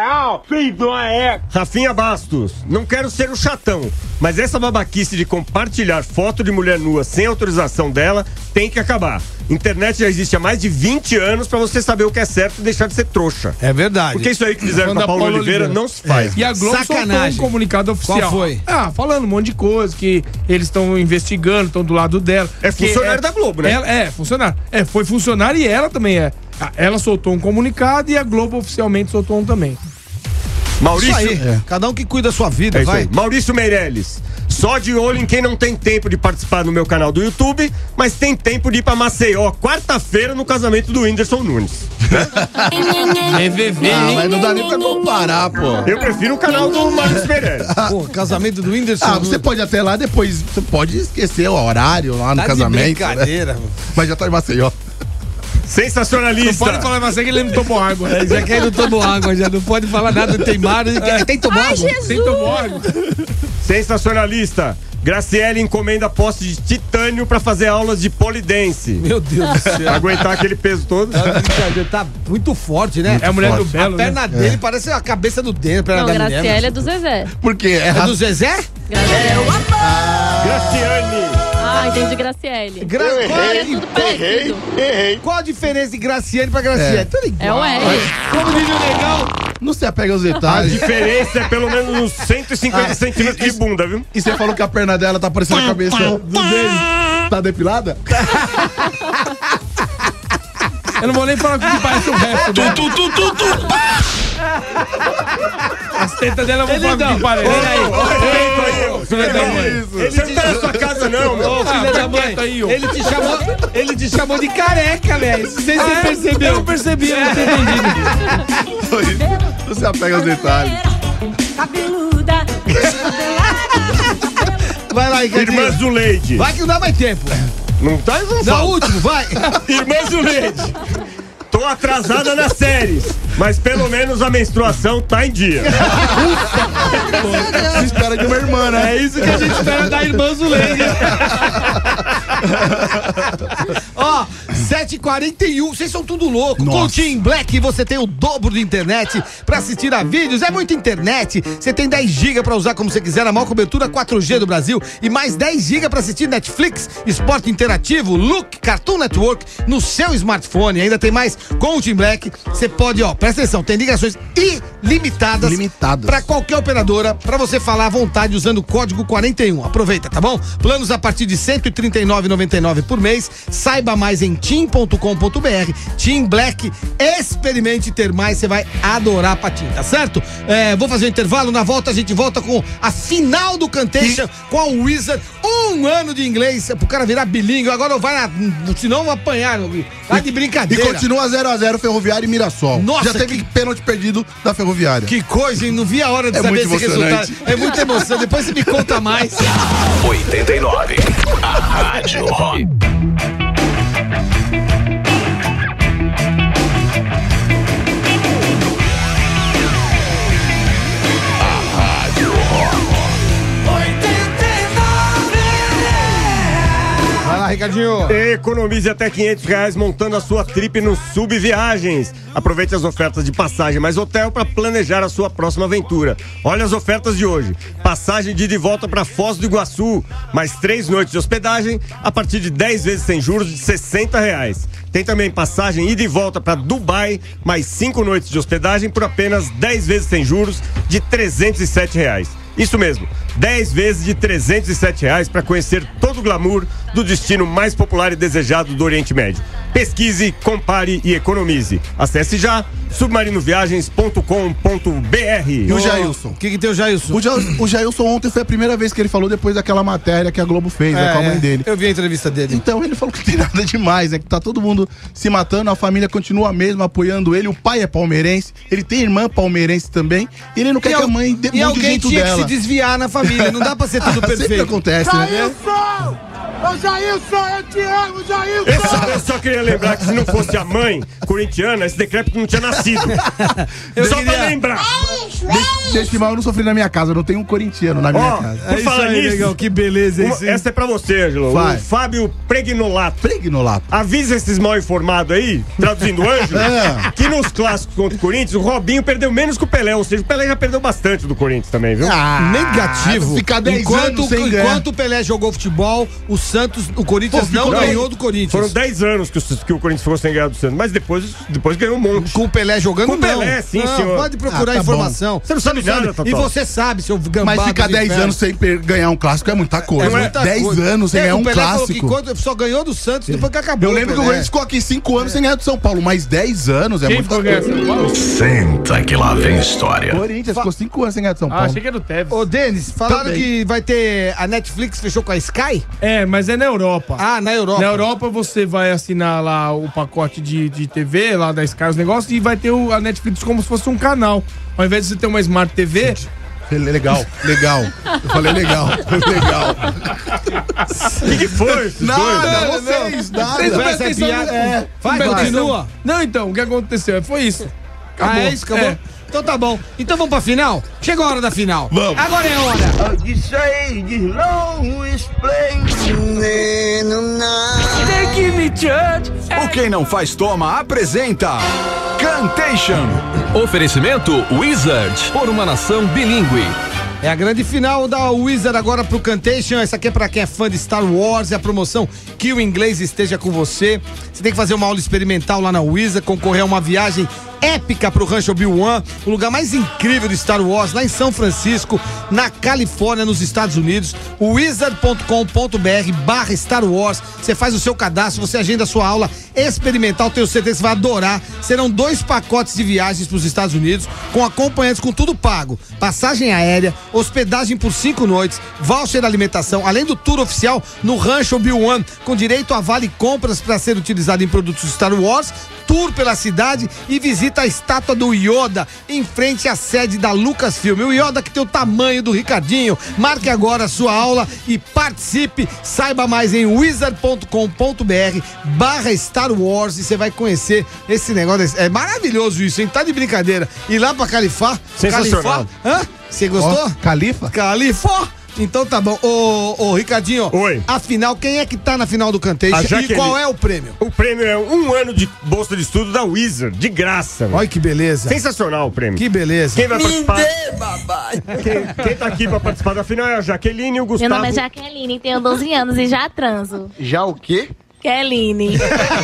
Rafinha Bastos, não quero ser o chatão, mas essa babaquice de compartilhar foto de mulher nua sem autorização dela tem que acabar. Internet já existe há mais de vinte anos pra você saber o que é certo e deixar de ser trouxa. É verdade. Porque isso aí que fizeram Quando com a a Paula Paula Oliveira, Oliveira. não se faz. E a Globo Sacanagem. soltou um comunicado oficial. Qual foi? Ah, falando um monte de coisa, que eles estão investigando, estão do lado dela. É Que funcionário da Globo, né? Ela, é, funcionário. É, foi funcionário e ela também é. Ah, Ela soltou um comunicado e a Globo oficialmente soltou um também. Maurício, Isso aí. Cada um que cuida da sua vida, É isso vai. aí. Maurício Meirelles. Só de olho em quem não tem tempo de participar no meu canal do YouTube, mas tem tempo de ir pra Maceió, quarta-feira, no casamento do Whindersson Nunes. V V V, Ah, hein? mas não dá nem pra comparar, pô. Eu prefiro o canal do Maurício Meirelles. Pô, casamento do Whindersson. Ah, você pode até lá depois, você pode esquecer o horário lá no Tá de casamento. né? brincadeira, mano. Mas já tá em Maceió. Sensacionalista. Pode falar mais que ele não tomou água. É, já que ele não tomou água, já não pode falar nada, tem mar, é. tem tomou água. Sem tomou água. Sensacionalista. Graciele encomenda poste de titânio pra fazer aulas de polidense. Meu Deus do céu. Pra aguentar aquele peso todo. Tá brincadeira, tá muito forte, né? É a mulher do A Belo, né? perna dele parece a cabeça do Deno, a perna Não, da mulher. Graciela é do Zezé. Porque é, É do Zezé? Graciela. Graciane. Ah, entendi Graciele. Gra... Qual, É é, tudo parecido. qual a diferença de Graciane pra Graciele? É. Tudo É igual. o R. Como diz o negão. não se apega aos A detalhes. diferença é pelo menos uns cento e cinquenta Ah, centímetros de bunda, viu? E você falou que a perna dela tá parecendo a cabeça do dele. Tá depilada? Eu não vou nem falar o que parece o resto dela. Tu, tu, tu, tu. As tetas dela eu vou falar o que parece. Respeito aí, ô, Filha da mãe. Você não tá na sua casa, não, meu. Ô, filha Ah, da mãe, quieto aí, ó. ele te chamou, ele te chamou de careca, velho. Não sei se você percebeu. Eu não percebi, eu não tinha entendido. Não se apega aos detalhes. Cabeluda, Vai lá, Ricardinho. Irmãs do Leide. Vai que não dá mais tempo. Não tá, eu não Não, falo. último, vai. Irmãs do Leide. Tô atrasada nas séries, mas pelo menos a menstruação tá em dia. Se espera de uma irmã, né? É isso que a gente espera da irmã Zuleide. Ó, sete net quarenta e um. Vocês são tudo louco. Nossa. Com o Team Black você tem o dobro de internet pra assistir a vídeos. É muita internet. Você tem dez gigas pra usar como você quiser. A maior cobertura quatro G do Brasil. E mais dez gigas pra assistir Netflix, Esporte Interativo, Look, Cartoon Network no seu smartphone. Ainda tem mais com o Team Black. Você pode, ó, presta atenção, tem ligações ilimitadas. Ilimitadas. Pra qualquer operadora, pra você falar à vontade usando o código quarenta e um. Aproveita, tá bom? Planos a partir de cento e trinta e nove reais e noventa e nove centavos por mês. Saiba mais em tim ponto com ponto br. Team Black, experimente ter mais, você vai adorar a TIM, tá certo? É, vou fazer um intervalo, na volta a gente volta com a final do Cantation com a Wizard. Um ano de inglês pro cara virar bilíngue. Agora vai na, senão vou apanhar, vai de E brincadeira. continua zero a zero Ferroviária e Mirassol. Nossa, já teve que- pênalti perdido da Ferroviária. Que coisa, hein? Não vi a hora de É saber muito esse resultado. emocionante. É muita emoção. Depois você me conta mais. oitenta e nove. A Rádio Rock. Vai lá, Ricardinho. Economize até quinhentos reais montando a sua trip no Sub Viagens. Aproveite as ofertas de passagem mais hotel para planejar a sua próxima aventura. Olha as ofertas de hoje. Passagem de ida e volta para Foz do Iguaçu. Mais três noites de hospedagem a partir de dez vezes sem juros de sessenta reais. Tem também passagem ida e volta para Dubai. Mais cinco noites de hospedagem por apenas dez vezes sem juros de trezentos e sete reais. Isso mesmo, dez vezes de trezentos e sete reais para conhecer todo o glamour do destino mais popular e desejado do Oriente Médio. Pesquise, compare e economize. Acesse já submarino viagens ponto com ponto br. E o Jailson? O que, que tem o Jailson? O, ja, o Jailson ontem foi a primeira vez que ele falou depois daquela matéria que a Globo fez, né, com a mãe dele. Eu vi a entrevista dele. Então ele falou que não tem nada demais, né? Que tá todo mundo se matando, a família continua mesmo apoiando ele. O pai é palmeirense, ele tem irmã palmeirense também. E ele não quer E que a al- mãe dê e muito alguém jeito tinha dela. que se desviar na família. Não dá pra ser tudo Sempre perfeito. acontece, né? Ô Jailson, eu te amo, Eu Jailson! só, eu só queria lembrar que se não fosse a mãe corintiana, esse decrépito não tinha nascido. Eu só queria- pra lembrar. Gente, mas eu não sofri na minha casa, eu não tenho um corintiano na minha Ó, casa. por É falar isso aí, nisso, legal. Que beleza uma- isso, hein? essa é pra você, Angelo. Vai. O Fábio Pregnolato. Pregnolato. Avisa esses mal informados aí, traduzindo anjo, É. que nos clássicos contra o Corinthians, o Robinho perdeu menos que o Pelé. Ou seja, o Pelé já perdeu bastante do Corinthians também, viu? Ah, Negativo. Ficar dez enquanto, anos sem ganhar. enquanto o Pelé jogou futebol, o Santos, o Corinthians Pô, ficou não dez- ganhou do Corinthians. Foram dez anos que o, que o Corinthians ficou sem ganhar do Santos, mas depois, depois ganhou um monte. Com o Pelé jogando, Com o não. Pelé, sim, não, senhor. Pode procurar Ah, tá informação. Você não sabe nada, Totó. E você sabe, seu gambado. Mas ficar de dez inferno. anos sem per- ganhar um clássico é muita coisa. É muita dez coisa. anos sem É, ganhar um o Pelé falou que clássico. quando só ganhou do Santos depois que acabou. Eu lembro que o Pelé. Corinthians ficou aqui cinco anos sem ganhar do São Paulo, mas dez anos é Quem muita foi ganhar coisa. São Paulo? Senta que lá vem história. O Corinthians ficou cinco anos sem ganhar do São Ah, Paulo. achei que era o Tevez. Ô, Denis, falaram Também. que vai ter. A Netflix fechou com a Sky? É, mas é na Europa. Ah, na Europa. Na Europa você vai assinar lá o pacote de, de T V, lá da Sky, os negócios, e vai ter o, a Netflix como se fosse um canal. Ao invés de você ter uma Smart T V, Legal, legal. Eu falei legal, legal. O que, que foi? esses dois? Nada, Não, vocês, nada. Vocês não Essa prestam é atenção piada. no- É. Vai, Não prestam continua. atenção. Não, então, o que aconteceu? Foi isso. Ah, é isso? Acabou? É. Então tá bom. Então vamos pra final? Chegou a hora da final. Vamos. Agora é a hora. O Quem Não Faz Toma apresenta Cantation. Oferecimento Wizard, por uma nação bilíngue. É a grande final da Wizard agora pro Cantation. Essa aqui é pra quem é fã de Star Wars. É a promoção Que o Inglês Esteja Com Você. Você tem que fazer uma aula experimental lá na Wizard, concorrer a uma viagem épica pro Rancho Obi-Wan, o lugar mais incrível de Star Wars, lá em São Francisco, na Califórnia, nos Estados Unidos. wizard ponto com ponto br barra Star Wars. Você faz o seu cadastro, você agenda a sua aula experimental. Tenho certeza que você vai adorar. Serão dois pacotes de viagens pros Estados Unidos, com acompanhantes, com tudo pago. Passagem aérea, hospedagem por cinco noites, voucher alimentação, além do tour oficial no Rancho Obi-Wan, com direito a vale compras para ser utilizado em produtos Star Wars, tour pela cidade e visita a estátua do Yoda em frente à sede da Lucasfilm. O Yoda que tem o tamanho do Ricardinho. Marque agora a sua aula e participe. Saiba mais em wizard ponto com ponto br barra Star Wars e você vai conhecer esse negócio. É maravilhoso isso, hein? Tá de brincadeira. Ir lá pra Califá. Sensacional. Califá. Hã? Você gostou? Ó, Califa? Califó. Então tá bom. Ô, ô, Ricardinho. Oi. Afinal, quem é que tá na final do Cantation e qual é o prêmio? O prêmio é um ano de bolsa de estudo da Wizard, de graça. Olha que beleza. Sensacional o prêmio. Que beleza. Quem vai Me participar? dê, babai. Quem, quem tá aqui pra participar da final é a Jaqueline e o Gustavo. Meu nome é Jaqueline, tenho doze anos e já transo. Já o quê? Keline.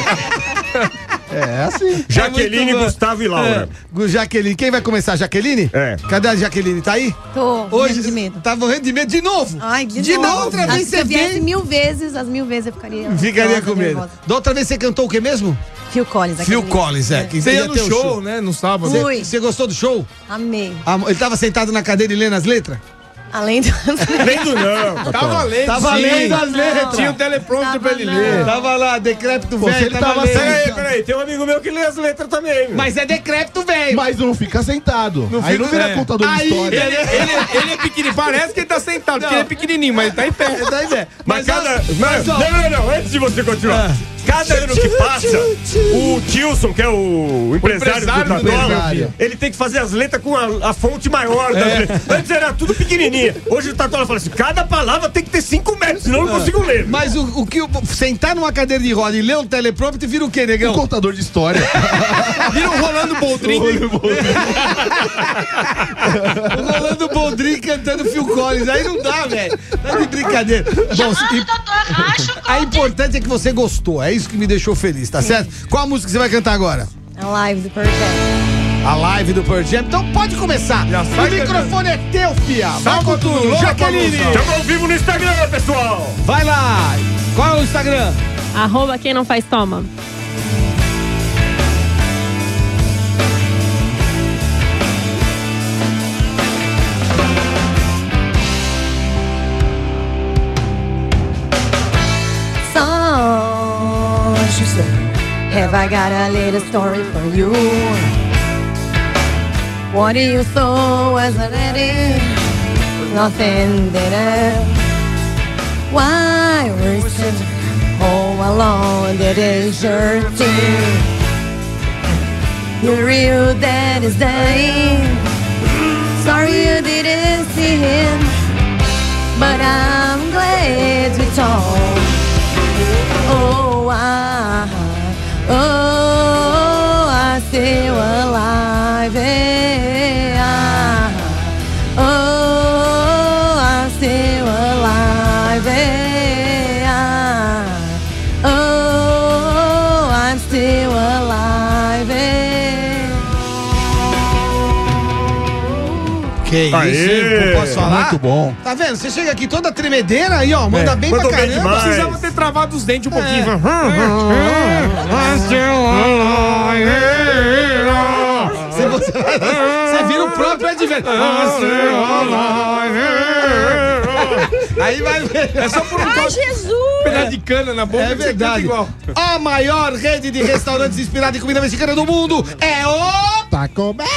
É assim. Jaqueline, É muito Gustavo e Laura. É. Jaqueline, quem vai começar? Jaqueline? É. Cadê a Jaqueline? Tá aí? Tô, Hoje morrendo de medo. Tá morrendo de medo de novo? Ai, de, de novo. novo. Outra vez Se você eu viesse vem. mil vezes, as mil vezes eu ficaria... Ficaria ansiosa, com medo. nervosa. Da outra vez você cantou o que mesmo? Phil Collins. Phil aquele- Collins, é. que Você ia ia no ter o show, né? No sábado. Você- Fui. Você gostou do show? Amei. Ah, ele tava sentado na cadeira e lendo as letras? Além do... Lendo não. Tava lendo, Tava sim. lendo as letras. Tinha um teleprompter pra ele Tava ler. não. Tava lá, decrépito Pô, se velho, ele tava tava lendo. Peraí, peraí. Tem um amigo meu que lê as letras também. meu. Mas é decrépito velho. Mas não fica sentado. Aí fica- não vira é. contador de Aí, história. Ele, ele, ele é pequenininho, parece que ele tá sentado, porque ele é pequenininho, mas ele tá em pé. Tá aí, velho. Mas, Mas, cada. ó, Mas, mas, ó, não, não, não. Antes de você continuar. Ah. Cada ano que passa, o Tilson, que é o empresário, empresário do do Tatola, empresário. ele tem que fazer as letras com a, a fonte maior das letras. Antes era tudo pequenininha. Hoje o Tatola fala assim: cada palavra tem que ter cinco metros, senão eu não consigo ler. Mas o, o que. o- Sentar numa cadeira de roda e ler um teleprompter vira o quê, Um negão? contador de história. Vira um Rolando Boldrin. O Rolando Boldrin cantando Phil Collins. Aí não dá, velho. Tá de brincadeira. Bom, e- a importante é que você gostou. É isso que me deixou feliz, tá certo? Qual a música que você vai cantar agora? A live do Pearl Jam. A live do Pearl Jam. Então pode começar. Já O sai microfone é teu, fia. Vai com tudo. louca, Jaqueline. bagunça. Estamos ao vivo no Instagram, pessoal. Vai lá. Qual é o Instagram? Arroba quem não faz toma. So, she said, have I got a little story for you? What you saw was already nothing did it. Why we're sitting all alone, that is your team. Your real dad is dying. Sorry you didn't see him, but I'm glad we talked. Oh, I, oh, I still alive. eh, I, oh, I'm still alive. eh, I, oh, I'm still alive. eh. Que Aê. isso, posso falar? Muito bom. Tá vendo? Você chega aqui toda tremedeira e ó, manda É, bem mandou pra bem caramba. demais. Precisava ter travado os dentes um pouquinho. Você, você, você vira o próprio adversário. Aí vai ver. É só por um Ai, toque, Jesus! um pedaço de cana na boca. É que você canta verdade. igual. A maior rede de restaurantes inspirada em comida mexicana do mundo é o Taco Bell.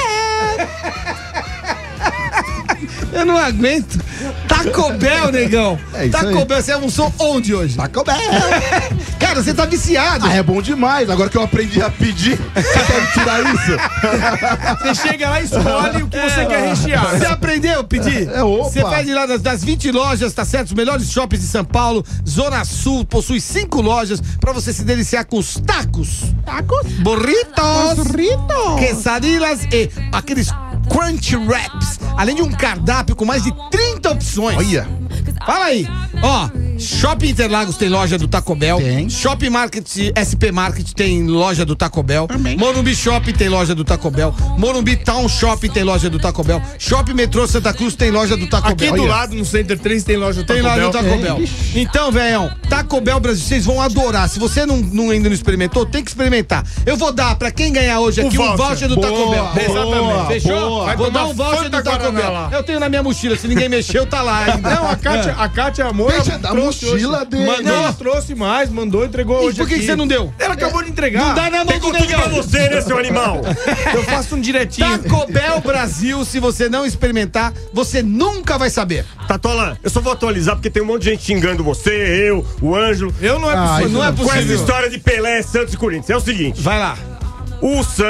Eu não aguento. Taco Bell, negão. É isso Taco aí. Bell, você almoçou onde hoje? Taco Bell. Cara, você tá viciado. Ah, é bom demais. Agora que eu aprendi a pedir, você quer me tirar isso? Você chega lá e escolhe o que você quer rechear. Você aprendeu a pedir? É, opa. Você pede lá das, das vinte lojas, tá certo? Os melhores shoppings de São Paulo. Zona Sul possui cinco lojas pra você se deliciar com os tacos. Tacos? Burritos. Burritos. Quesadillas e aqueles Crunch Wraps. Além de um cardápio com mais de trinta opções. Olha. Fala aí. Ó, Shopping Interlagos tem loja do Taco Bell. Tem. Shopping Market, S P Market tem loja do Taco Bell. Morumbi Shopping tem loja do Taco Bell. Morumbi Town Shopping tem loja do Taco Bell. Shopping Metrô Santa Cruz tem loja do Taco Aqui Bell. do Olha. lado, no Center três, tem loja do Tem Taco loja do Bell. Taco Bell. Então, velhão, Taco Bell Brasil, vocês vão adorar. Se você não, não ainda não experimentou, tem que experimentar. Eu vou dar pra quem ganhar hoje aqui O um voucher. voucher do Boa, Taco Bell. boa, Exatamente. Fechou? boa. Vai Vou tomar dar um voucher Fanta do Taco Guaraná Bell. lá. Eu tenho na minha mochila, se ninguém mexeu, tá lá ainda. Não, a Kátia, a Kátia Amor Deixa da trouxe mochila hoje. dele. Mandou, ela trouxe mais, mandou, entregou E hoje por que aqui. que você não deu? Ela acabou de entregar. Não dá na mão Pegou do tudo pra negão. você, né, seu animal? Eu faço um direitinho. Taco Bell Brasil, se você não experimentar, você nunca vai saber. Tatola, eu só vou atualizar porque tem um monte de gente xingando você, eu, o Ângelo. Eu não é Ah, possível. não é Com essa possível. história de Pelé, Santos e Corinthians. É o seguinte: Vai lá. o Santos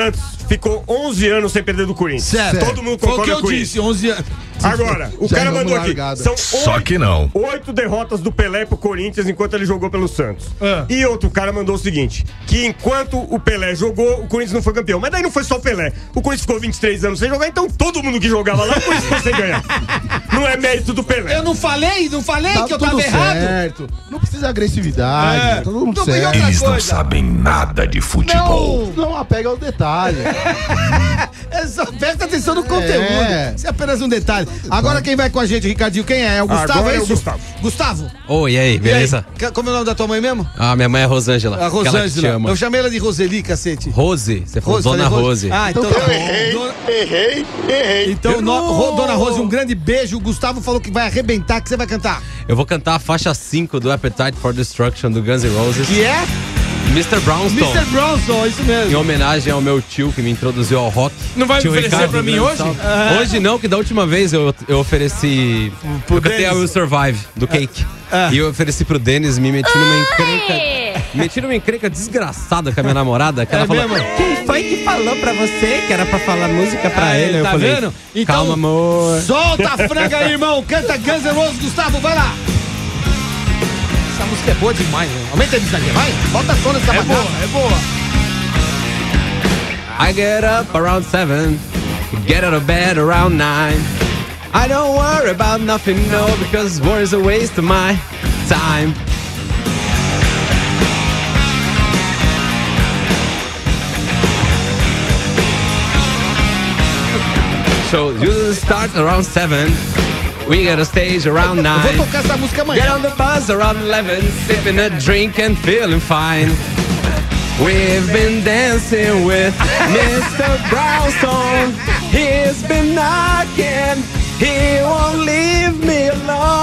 ficou onze anos sem perder do Corinthians. Certo. Todo mundo Foi o concorda que eu com disse, isso. onze anos. Agora, o Já cara vamos mandou aqui. largada. São Só oito, que não. oito derrotas do Pelé pro Corinthians enquanto ele jogou pelo Santos. Ah. E outro cara mandou o seguinte: que enquanto o Pelé jogou, o Corinthians não foi campeão. Mas daí não foi só o Pelé. O Corinthians ficou vinte e três anos sem jogar, então todo mundo que jogava lá, o Corinthians ficou sem ganhar. Não é mérito do Pelé. Eu não falei, não falei Tá que eu tudo tava errado. certo. Não precisa de agressividade. É. Tá todo mundo Não, e certo. outra Eles não coisa. sabem nada de futebol. Não apega ao detalhe. É só, presta atenção no conteúdo. É. Isso é apenas um detalhe. Agora quem vai com a gente, Ricardinho, quem é? É o Gustavo, Agora é é o isso? Gustavo. Gustavo. Oi, e aí, beleza? E aí? Como é o nome da tua mãe mesmo? Ah, minha mãe é Rosângela. A Aquela que te Rosângela. ama. Eu chamei ela de Roseli, cacete. Rose, você falou Rose, Dona falei Rose. Ah, então tá bom. Dona- Errei, errei. Então, no- Ro- Dona Rose, um grande beijo. O Gustavo falou que vai arrebentar, que você vai cantar. Eu vou cantar a faixa cinco do Appetite for Destruction do Guns N' Roses. Que é? mister Brownstone. mister Bronson, isso Em mesmo. homenagem ao meu tio que me introduziu ao rock. Não vai me Tio oferecer Ricardo pra mim Grande hoje? Salto. Hoje não, que da última vez eu, eu ofereci. Eu cantei a Will Survive, do Cake. E eu ofereci pro Denis, me meti numa encrenca. Me meti numa encrenca desgraçada com a minha namorada. Que ela É falou: mesmo? quem foi que falou pra você que era pra falar música pra Aí, ele? Eu tá falei, vendo? Então, calma, amor. Solta a franga aí, irmão. Canta Guns N' Roses, Gustavo, vai lá. Essa música é boa demais, né? Aumenta a musiquinha, vai. Bota som nessa É bagaça. boa, é boa. I get up around seven, get out of bed around nine. I don't worry about nothing, no, because war is a waste of my time. So you start around seven, we get a stage around Eu vou nine. tocar essa música Get amanhã. on the bus around eleven, sipping a drink and feeling fine. We've been dancing with mister Brownstone. He's been knocking, he won't leave me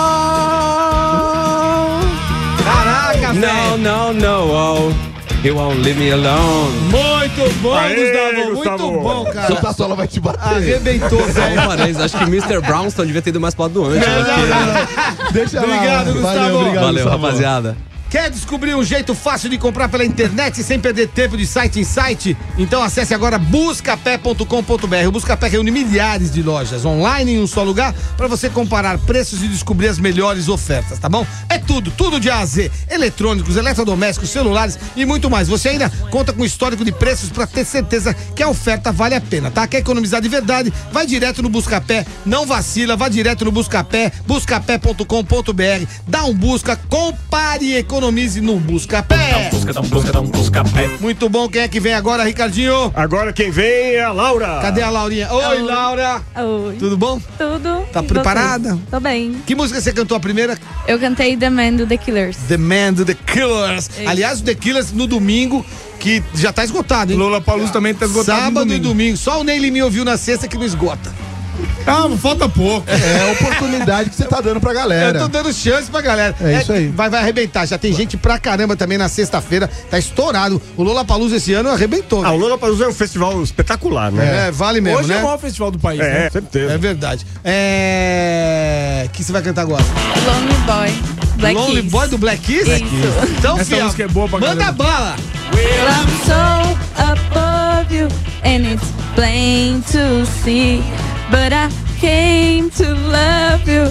alone. Caraca, No, velho. no, no, oh, he won't leave me alone. Muito bom, Aê, Gustavo. Gustavo. Muito bom, cara. Sua taçola vai te bater. Arrebentou, Só um velho. parênteses, acho que mister Brownstone devia ter ido mais pro lado do Ângelo. Deixa Obrigado, lá. Gustavo. Valeu, obrigado, Valeu, Gustavo. rapaziada. Quer descobrir um jeito fácil de comprar pela internet sem perder tempo de site em site? Então acesse agora buscapé ponto com ponto br. O Buscapé reúne milhares de lojas online em um só lugar para você comparar preços e descobrir as melhores ofertas, tá bom? É tudo, tudo de A a Z. Eletrônicos, eletrodomésticos, celulares e muito mais. Você ainda conta com histórico de preços para ter certeza que a oferta vale a pena, tá? Quer economizar de verdade? Vai direto no Buscapé, não vacila, vá direto no Buscapé, buscapé ponto com ponto br. Dá um busca, compare e economize no Buscapé. Busca, dá um busca, dá um busca pé. Muito bom, quem é que vem agora, Ricardinho? Agora quem vem é a Laura. Cadê a Laurinha? Oi, Oi. Laura. Oi. Tudo bom? Tudo. Tá E preparada? vocês? Tô bem. Que música você cantou a primeira? Eu cantei The Man do The Killers. The Man do The Killers. Aliás, o The Killers no domingo, que já tá esgotado, hein? Lola Paluso também tá esgotado. Sábado no e domingo. domingo. Só o Ney me ouviu na sexta que não esgota. Ah, falta pouco. É a oportunidade que você tá dando pra galera. Eu tô dando chance pra galera. É isso aí. Vai, vai arrebentar. Já tem gente pra caramba também na sexta-feira. Tá estourado. O Lollapalooza esse ano arrebentou. Ah, o né? Lollapalooza é um festival espetacular, né? É, vale mesmo, Hoje né? é o maior festival do país, É, né? certeza. É verdade. É... O que você vai cantar agora? Lonely Boy. Black Lonely Keys. Boy do Black Keys? Isso. Então, Essa fiel, música é boa pra manda caramba. bala. Well, I'm so above you, and it's plain to see. But I came to love you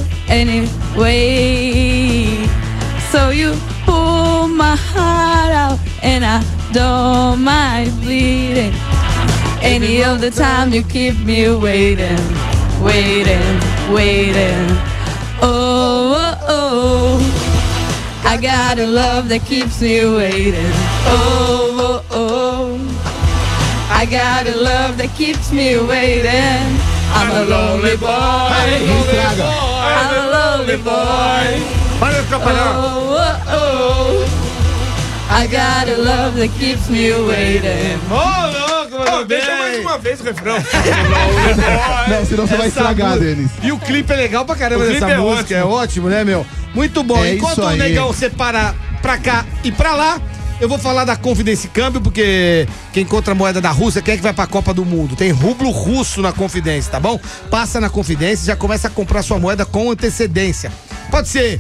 anyway. So you pull my heart out, and I don't mind bleeding. Any of the time you keep me waiting, waiting, waiting. Oh, oh, oh. I got a love that keeps me waiting. Oh, oh, oh. I got a love that keeps me waiting. I'm a lonely boy. I'm a lonely boy. Para de atrapalhar. Oh, oh, oh. I got a love that keeps me waiting. Ô, louco, Ô, deixa mais uma vez o refrão. Não, senão você vai Essa estragar, música- Denis. E o clipe é legal pra caramba O clipe dessa é música. É ótimo, né, meu? Muito bom. É Enquanto isso o aí. negão separa pra cá e pra lá, eu vou falar da Confidência Câmbio, porque quem encontra a moeda da Rússia, quem é que vai pra Copa do Mundo? Tem rublo russo na Confidência, tá bom? Passa na Confidência e já começa a comprar sua moeda com antecedência. Pode ser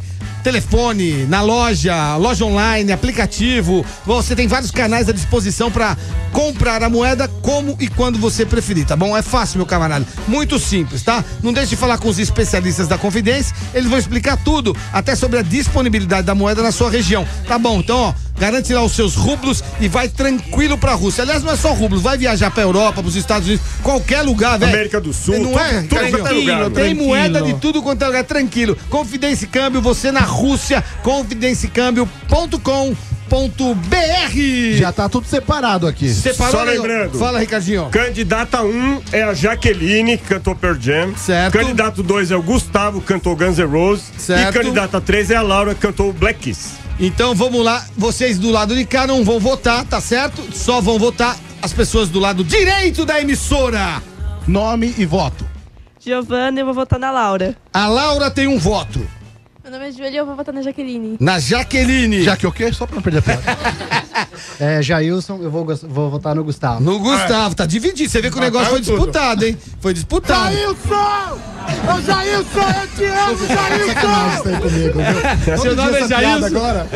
telefone, na loja, loja online, aplicativo. Você tem vários canais à disposição para comprar a moeda como e quando você preferir, tá bom? É fácil, meu camarada. Muito simples, tá? Não deixe de falar com os especialistas da Confidência, eles vão explicar tudo, até sobre a disponibilidade da moeda na sua região. Tá bom? Então, ó, garante lá os seus rublos e vai tranquilo pra Rússia. Aliás, não é só rublos, vai viajar pra Europa, pros Estados Unidos, qualquer lugar, velho. América do Sul, não tudo, é? tudo quanto é lugar. Tem Tranquilo. moeda de tudo quanto é lugar, tranquilo. Confidência Câmbio, você na Rússia, confidência câmbio ponto com ponto b r. Já tá tudo separado aqui. Separou, Só lembrando. Fala, Ricardinho. Candidata um é a Jaqueline, que cantou Pearl Jam. Certo. Candidato dois é o Gustavo, que cantou Guns N' Roses. Certo. E candidata três é a Laura, que cantou Black Kiss. Então vamos lá, vocês do lado de cá não vão votar, tá certo? Só vão votar as pessoas do lado direito da emissora. Nome e voto. Giovana, eu vou votar na Laura. A Laura tem um voto. Meu nome é Júlia e eu vou votar na Jaqueline. Na Jaqueline. Já que o quê? Só pra não perder a piada. É, Jailson, eu vou, vou votar no Gustavo. No Gustavo, tá dividido. Você vê que o negócio foi disputado, hein? Foi disputado. Jailson! Ô Jailson, eu te amo, Jailson! Sacanagem isso aí comigo, viu? Seu nome é Jailson? Agora?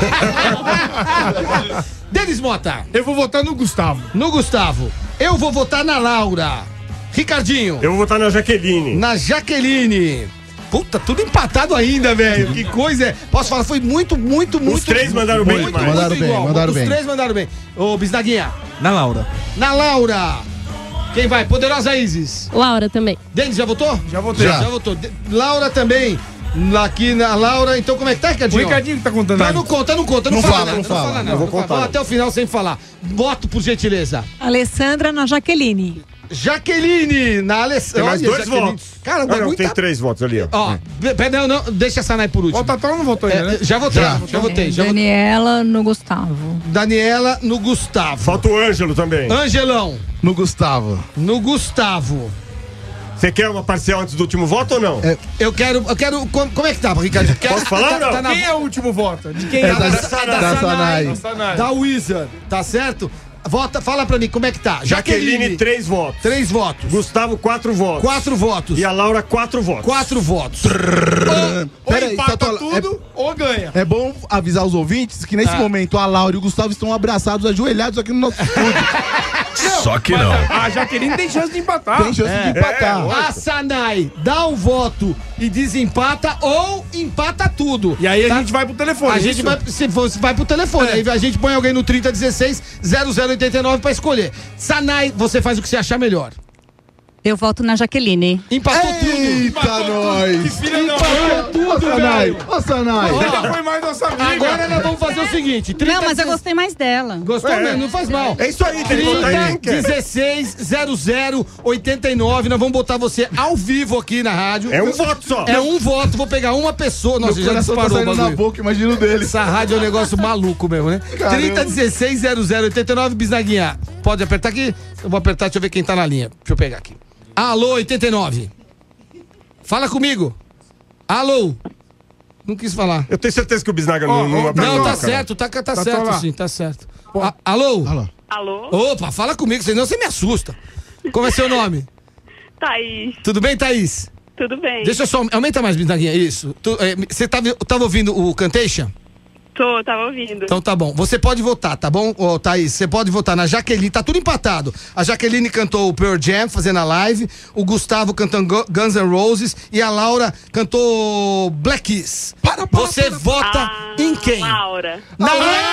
Denis Mota. Eu vou votar no Gustavo. No Gustavo. Eu vou votar na Laura. Ricardinho. Eu vou votar na Jaqueline. Na Jaqueline. Puta, tudo empatado ainda, velho. Que coisa é. Posso falar, foi muito, muito, muito. Os três mandaram bem muito, demais. muito Mandaram bem, igual. mandaram Os bem. três mandaram bem. Ô, Bisnaguinha. Na Laura. Na Laura. Quem vai? Poderosa Isis. Laura também. Denis, já votou? Já votei. Já, já votou. De- Laura também. Aqui na Laura. Então como é que tá, O Ricardinho? Ricardinho que tá contando Tá, aí. não conta, não conta. Não, Não fala, fala, nada, não fala. nada. Eu vou contar. Fala até o final sem falar. Voto, por gentileza. Alessandra na Jaqueline. Jaqueline, na Alessandra. Tem mais dois votos. Cara, Ah, não, muita... tem três votos ali, ó. Ó, be- pera, não, não, deixa a Sanai por último. O Tatão não votou ainda, É, né? já votei, Já. já, votei. Já votei. Daniela no Gustavo. Daniela no Gustavo. Falta o Ângelo também. Angelão No Gustavo. no Gustavo. Você quer uma parcial antes do último voto ou não? É, Eu quero, eu quero. Como, como é que tá, Ricardo? Quero, Posso falar ou não? na- Quem é o último voto? De quem É é? da, da- da, da Sanai. Sanai. Da Wizard, tá certo? Vota, fala pra mim, como é que tá? Jaqueline, três votos. Três votos. Gustavo, quatro votos. Quatro votos. E a Laura, quatro votos. Quatro votos. Ou Pera aí, empata Tatola, tudo, ou ganha. É bom avisar os ouvintes que nesse Ah. momento a Laura e o Gustavo estão abraçados, ajoelhados aqui no nosso estúdio. Só que Mas não. a- A Jaqueline tem chance de empatar. Tem chance de empatar. A Sanai dá um voto e desempata ou empata tudo. E aí a Tá? gente vai pro telefone. A é gente isso? vai, se for, vai pro telefone, aí a gente põe alguém no trinta dezesseis zero zero oitenta e nove pra escolher. Sanai, você faz o que você achar melhor. Eu voto na Jaqueline. Empatou tudo. Eita, nós! Que filha da Empatou mãe. tudo, Ô, Sanai! velho. Ô, Sanai! Ainda foi mais nossa amiga. Agora nós vamos fazer o seguinte. trinta, Não, mas eu dezesseis gostei mais dela. Gostou É. mesmo, não faz mal. É isso aí, tem que votar em quem trinta, quer. dezesseis, zero zero, oitenta e nove. Nós vamos botar você ao vivo aqui na rádio. É um voto só. É um voto, vou pegar uma pessoa. Nossa, Meu já coração tá disparou o saindo na bagulho. boca, imagina o dele. Essa rádio é um negócio maluco mesmo, né? Caramba. trinta, dezesseis, zero zero, oitenta e nove, Bisnaguinha. Pode apertar aqui? Eu vou apertar, deixa eu ver quem tá na linha. Deixa eu pegar aqui. Alô, oitenta e nove. Fala comigo. Alô. Não quis falar. Eu tenho certeza que o Bisnaga Ó, não, não ó, abriu Não, a tá boca, certo, tá, tá, Tá certo lá. sim, tá certo. A- alô? Alô. Alô? Opa, fala comigo, senão você me assusta. Como é seu nome? Thaís, Tudo bem, Thaís? tudo bem? Deixa eu só. Aumenta mais, Bisnaguinha, isso. Tu, é, você tava, tava ouvindo o Cantation? Tô, tava ouvindo. Então tá bom. Você pode votar, tá bom, ô, Thaís? Você pode votar na Jaqueline. Tá tudo empatado. A Jaqueline cantou o Pearl Jam, fazendo a live. O Gustavo cantando Gu- Guns N' Roses. E a Laura cantou Black Kiss. Para, para, Você para. vota Ah, em quem? Laura. Na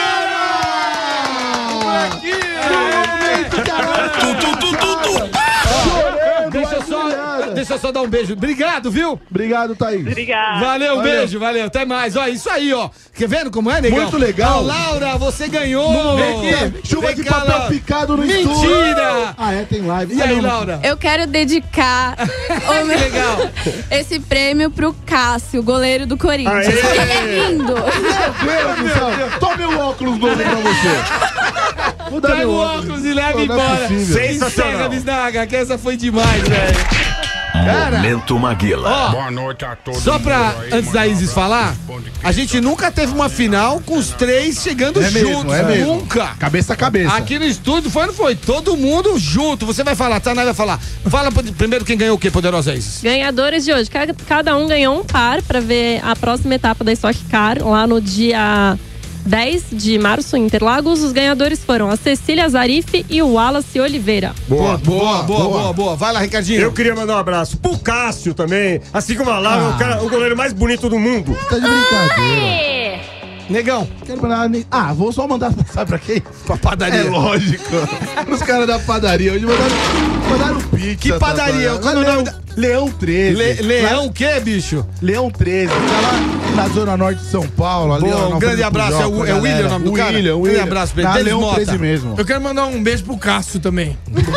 Deixa eu só, deixa eu só dar um beijo. Obrigado, viu? Obrigado, Thaís. Obrigada. Valeu, Valeu. beijo, valeu. Até mais. Ó, isso aí, ó. Quer vendo como é, negão? Muito legal. Ó, Laura, você ganhou. Vem aqui. Chuva Vem de cá, papel Laura. picado no estúdio. Mentira! Ah, é? Tem live. E Ah, aí, não. Laura? Eu quero dedicar o meu- legal. esse prêmio pro Cássio, goleiro do Corinthians. Aê! Ele é lindo. Meu Deus do céu. Tome o óculos novo pra você. Vou dar Pega meu o óculos e leva Não, não é embora. possível. Encerra, Sensacional. Bisnaga, que essa foi demais, velho. Cara, Momento Maguila. ó, Boa noite a todos. só pra, aí, antes da Isis falar, a gente nunca teve uma final com os três chegando É mesmo, juntos. é mesmo. Nunca. Cabeça a cabeça. Aqui no estúdio foi, não foi? Todo mundo junto. Você vai falar, Tanay vai falar. Fala primeiro quem ganhou o quê, poderosa Isis? Ganhadores de hoje. Cada, cada um ganhou um par pra ver a próxima etapa da Stock Car lá no dia dez de março em Interlagos. Os ganhadores foram a Cecília Zarif e o Wallace Oliveira. Boa, boa, boa, boa, boa. Vai lá, Ricardinho. Eu queria mandar um abraço pro Cássio também, assim como a Laura, Ah. o, cara, o goleiro mais bonito do mundo. Tá de brincadeira. Negão. Quero mandar. Ah, vou só mandar. Sabe pra quem? Pra padaria. É lógico. Os caras da padaria. Hoje mandaram, mandaram pizza. Que padaria? Tá, Qual é o Leão, nome da- Leão treze. Le- Leão o quê, bicho? Leão treze. Tá lá na zona norte de São Paulo. Ali, Boa, ó, um na grande frente do abraço. É o- Pujoca, é o William galera. o nome do cara? William, Grande William. abraço pra ele. Na Denis Leão Mota. treze mesmo. Eu quero mandar um beijo pro Cássio também.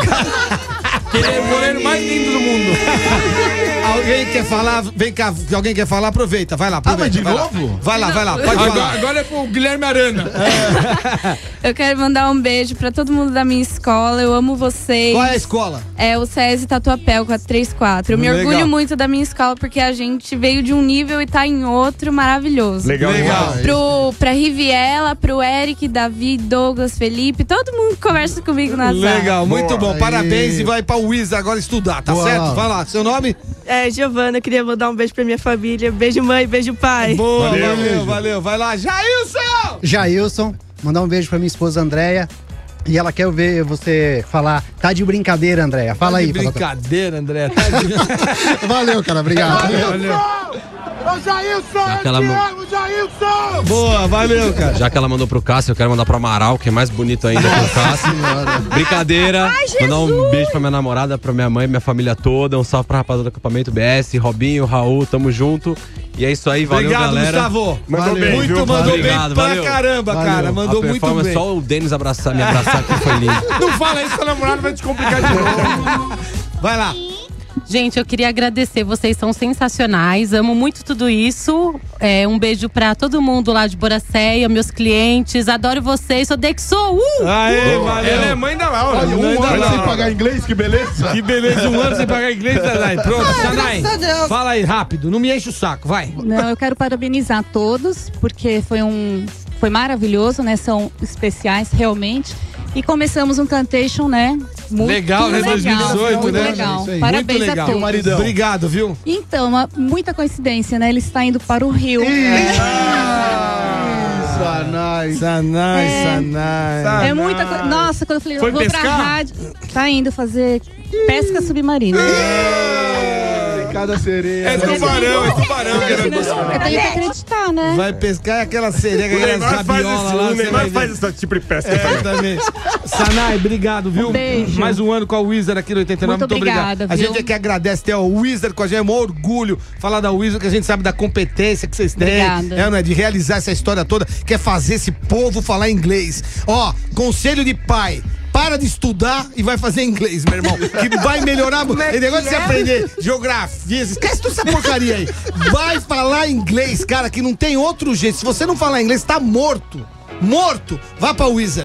Que ele é o goleiro mais lindo do mundo. Alguém quer falar? Vem cá, se alguém quer falar, aproveita. Vai lá, aproveita. mas de vai novo? Lá. Vai lá, vai lá, pode Agora, falar. agora é pro Guilherme Arana. Eu quero mandar um beijo pra todo mundo da minha escola. Eu amo vocês. Qual é a escola? É o SESI Tatuapé, o quatrocentos e trinta e quatro. Eu me Legal. orgulho muito da minha escola porque a gente veio de um nível e tá em outro maravilhoso. Legal, Legal. Pro, pra Riviela, pro Eric, Davi, Douglas, Felipe, todo mundo que conversa comigo na sala. Legal, muito Boa. bom. Aí. Parabéns e vai pra Wizard agora estudar, tá Boa, certo? Laura. Vai lá, seu nome? É, Giovana, eu queria mandar um beijo pra minha família. Beijo, mãe, beijo, pai. Boa, valeu, Valeu, valeu. beijo. Vai lá, Jailson! Jailson, mandar um beijo pra minha esposa Andréia. E ela quer ver você falar. Tá de brincadeira, Andréia. Fala aí. Que fala- brincadeira, André. Tá de... Valeu, cara. Obrigado. Ô, Jailson, Já que ela eu te não- amo, Jailson! Boa, valeu, cara. Já que ela mandou pro Cássio, eu quero mandar pro Amaral, que é mais bonito ainda que o Cássio. Brincadeira. Mandar um beijo pra minha namorada, pra minha mãe, minha família toda. Um salve pra rapaziada do acampamento B S, Robinho, Raul, tamo junto. E é isso aí, valeu, Obrigado, galera. Gustavo. Mandou Valeu. bem, Muito, viu? mandou Obrigado, bem pra valeu. caramba, Valeu. cara. Mandou a muito performance, bem. só o Denis abraçar, me abraçar aqui foi lindo. Não fala isso, seu namorado vai te complicar de novo. Vai lá. Gente, eu queria agradecer, vocês são sensacionais, amo muito tudo isso. É, um beijo pra todo mundo lá de Boracéia, meus clientes, adoro vocês, sou Dexo! Uh! Aê, valeu. Ela é mãe da Laura. Olha, Mãe um da ano Laura. sem pagar inglês, que beleza. Que beleza, um ano sem pagar inglês, Sanai. Pronto, Sanai. graças a Deus. Fala aí, rápido, não me enche o saco, vai. Não, eu quero parabenizar todos, porque foi um. Foi maravilhoso, né? São especiais, realmente. E começamos um Cantation, né? Muito Legal, né? legal, dois mil e dezoito, muito né? legal. Isso aí. Parabéns Muito legal. a todos. Maridão. Obrigado, viu? Então, uma- muita coincidência, né? Ele está indo para o Rio. Sanai. Sanai, É. Sanai. É muita coisa. Nossa, quando eu falei, Foi eu vou pescar? pra rádio. Tá indo fazer pesca submarina. Cada sereia. É tubarão, é tubarão. que era buscar. Eu tenho que acreditar, né? Vai pescar aquela sereia, O aquelas Neymar faz rabiolas isso, lá. o você Neymar vai faz ver. esse tipo de pesca É, também. também. Sanai, obrigado, viu? Um beijo. Mais um ano com a Wizard aqui no oitenta e nove. Muito obrigada, A viu? gente aqui agradece ter a Wizard com a gente. É um orgulho falar da Wizard, que a gente sabe da competência que vocês têm. Obrigada. É, não é? De realizar essa história toda, que é fazer esse povo falar inglês. Ó, conselho de pai. Para de estudar e vai fazer inglês, meu irmão. Que vai melhorar. O negócio de você aprender geografia, esquece toda essa porcaria aí. Vai falar inglês, cara, que não tem outro jeito. Se você não falar inglês, tá morto. Morto. Vá pra Wizard.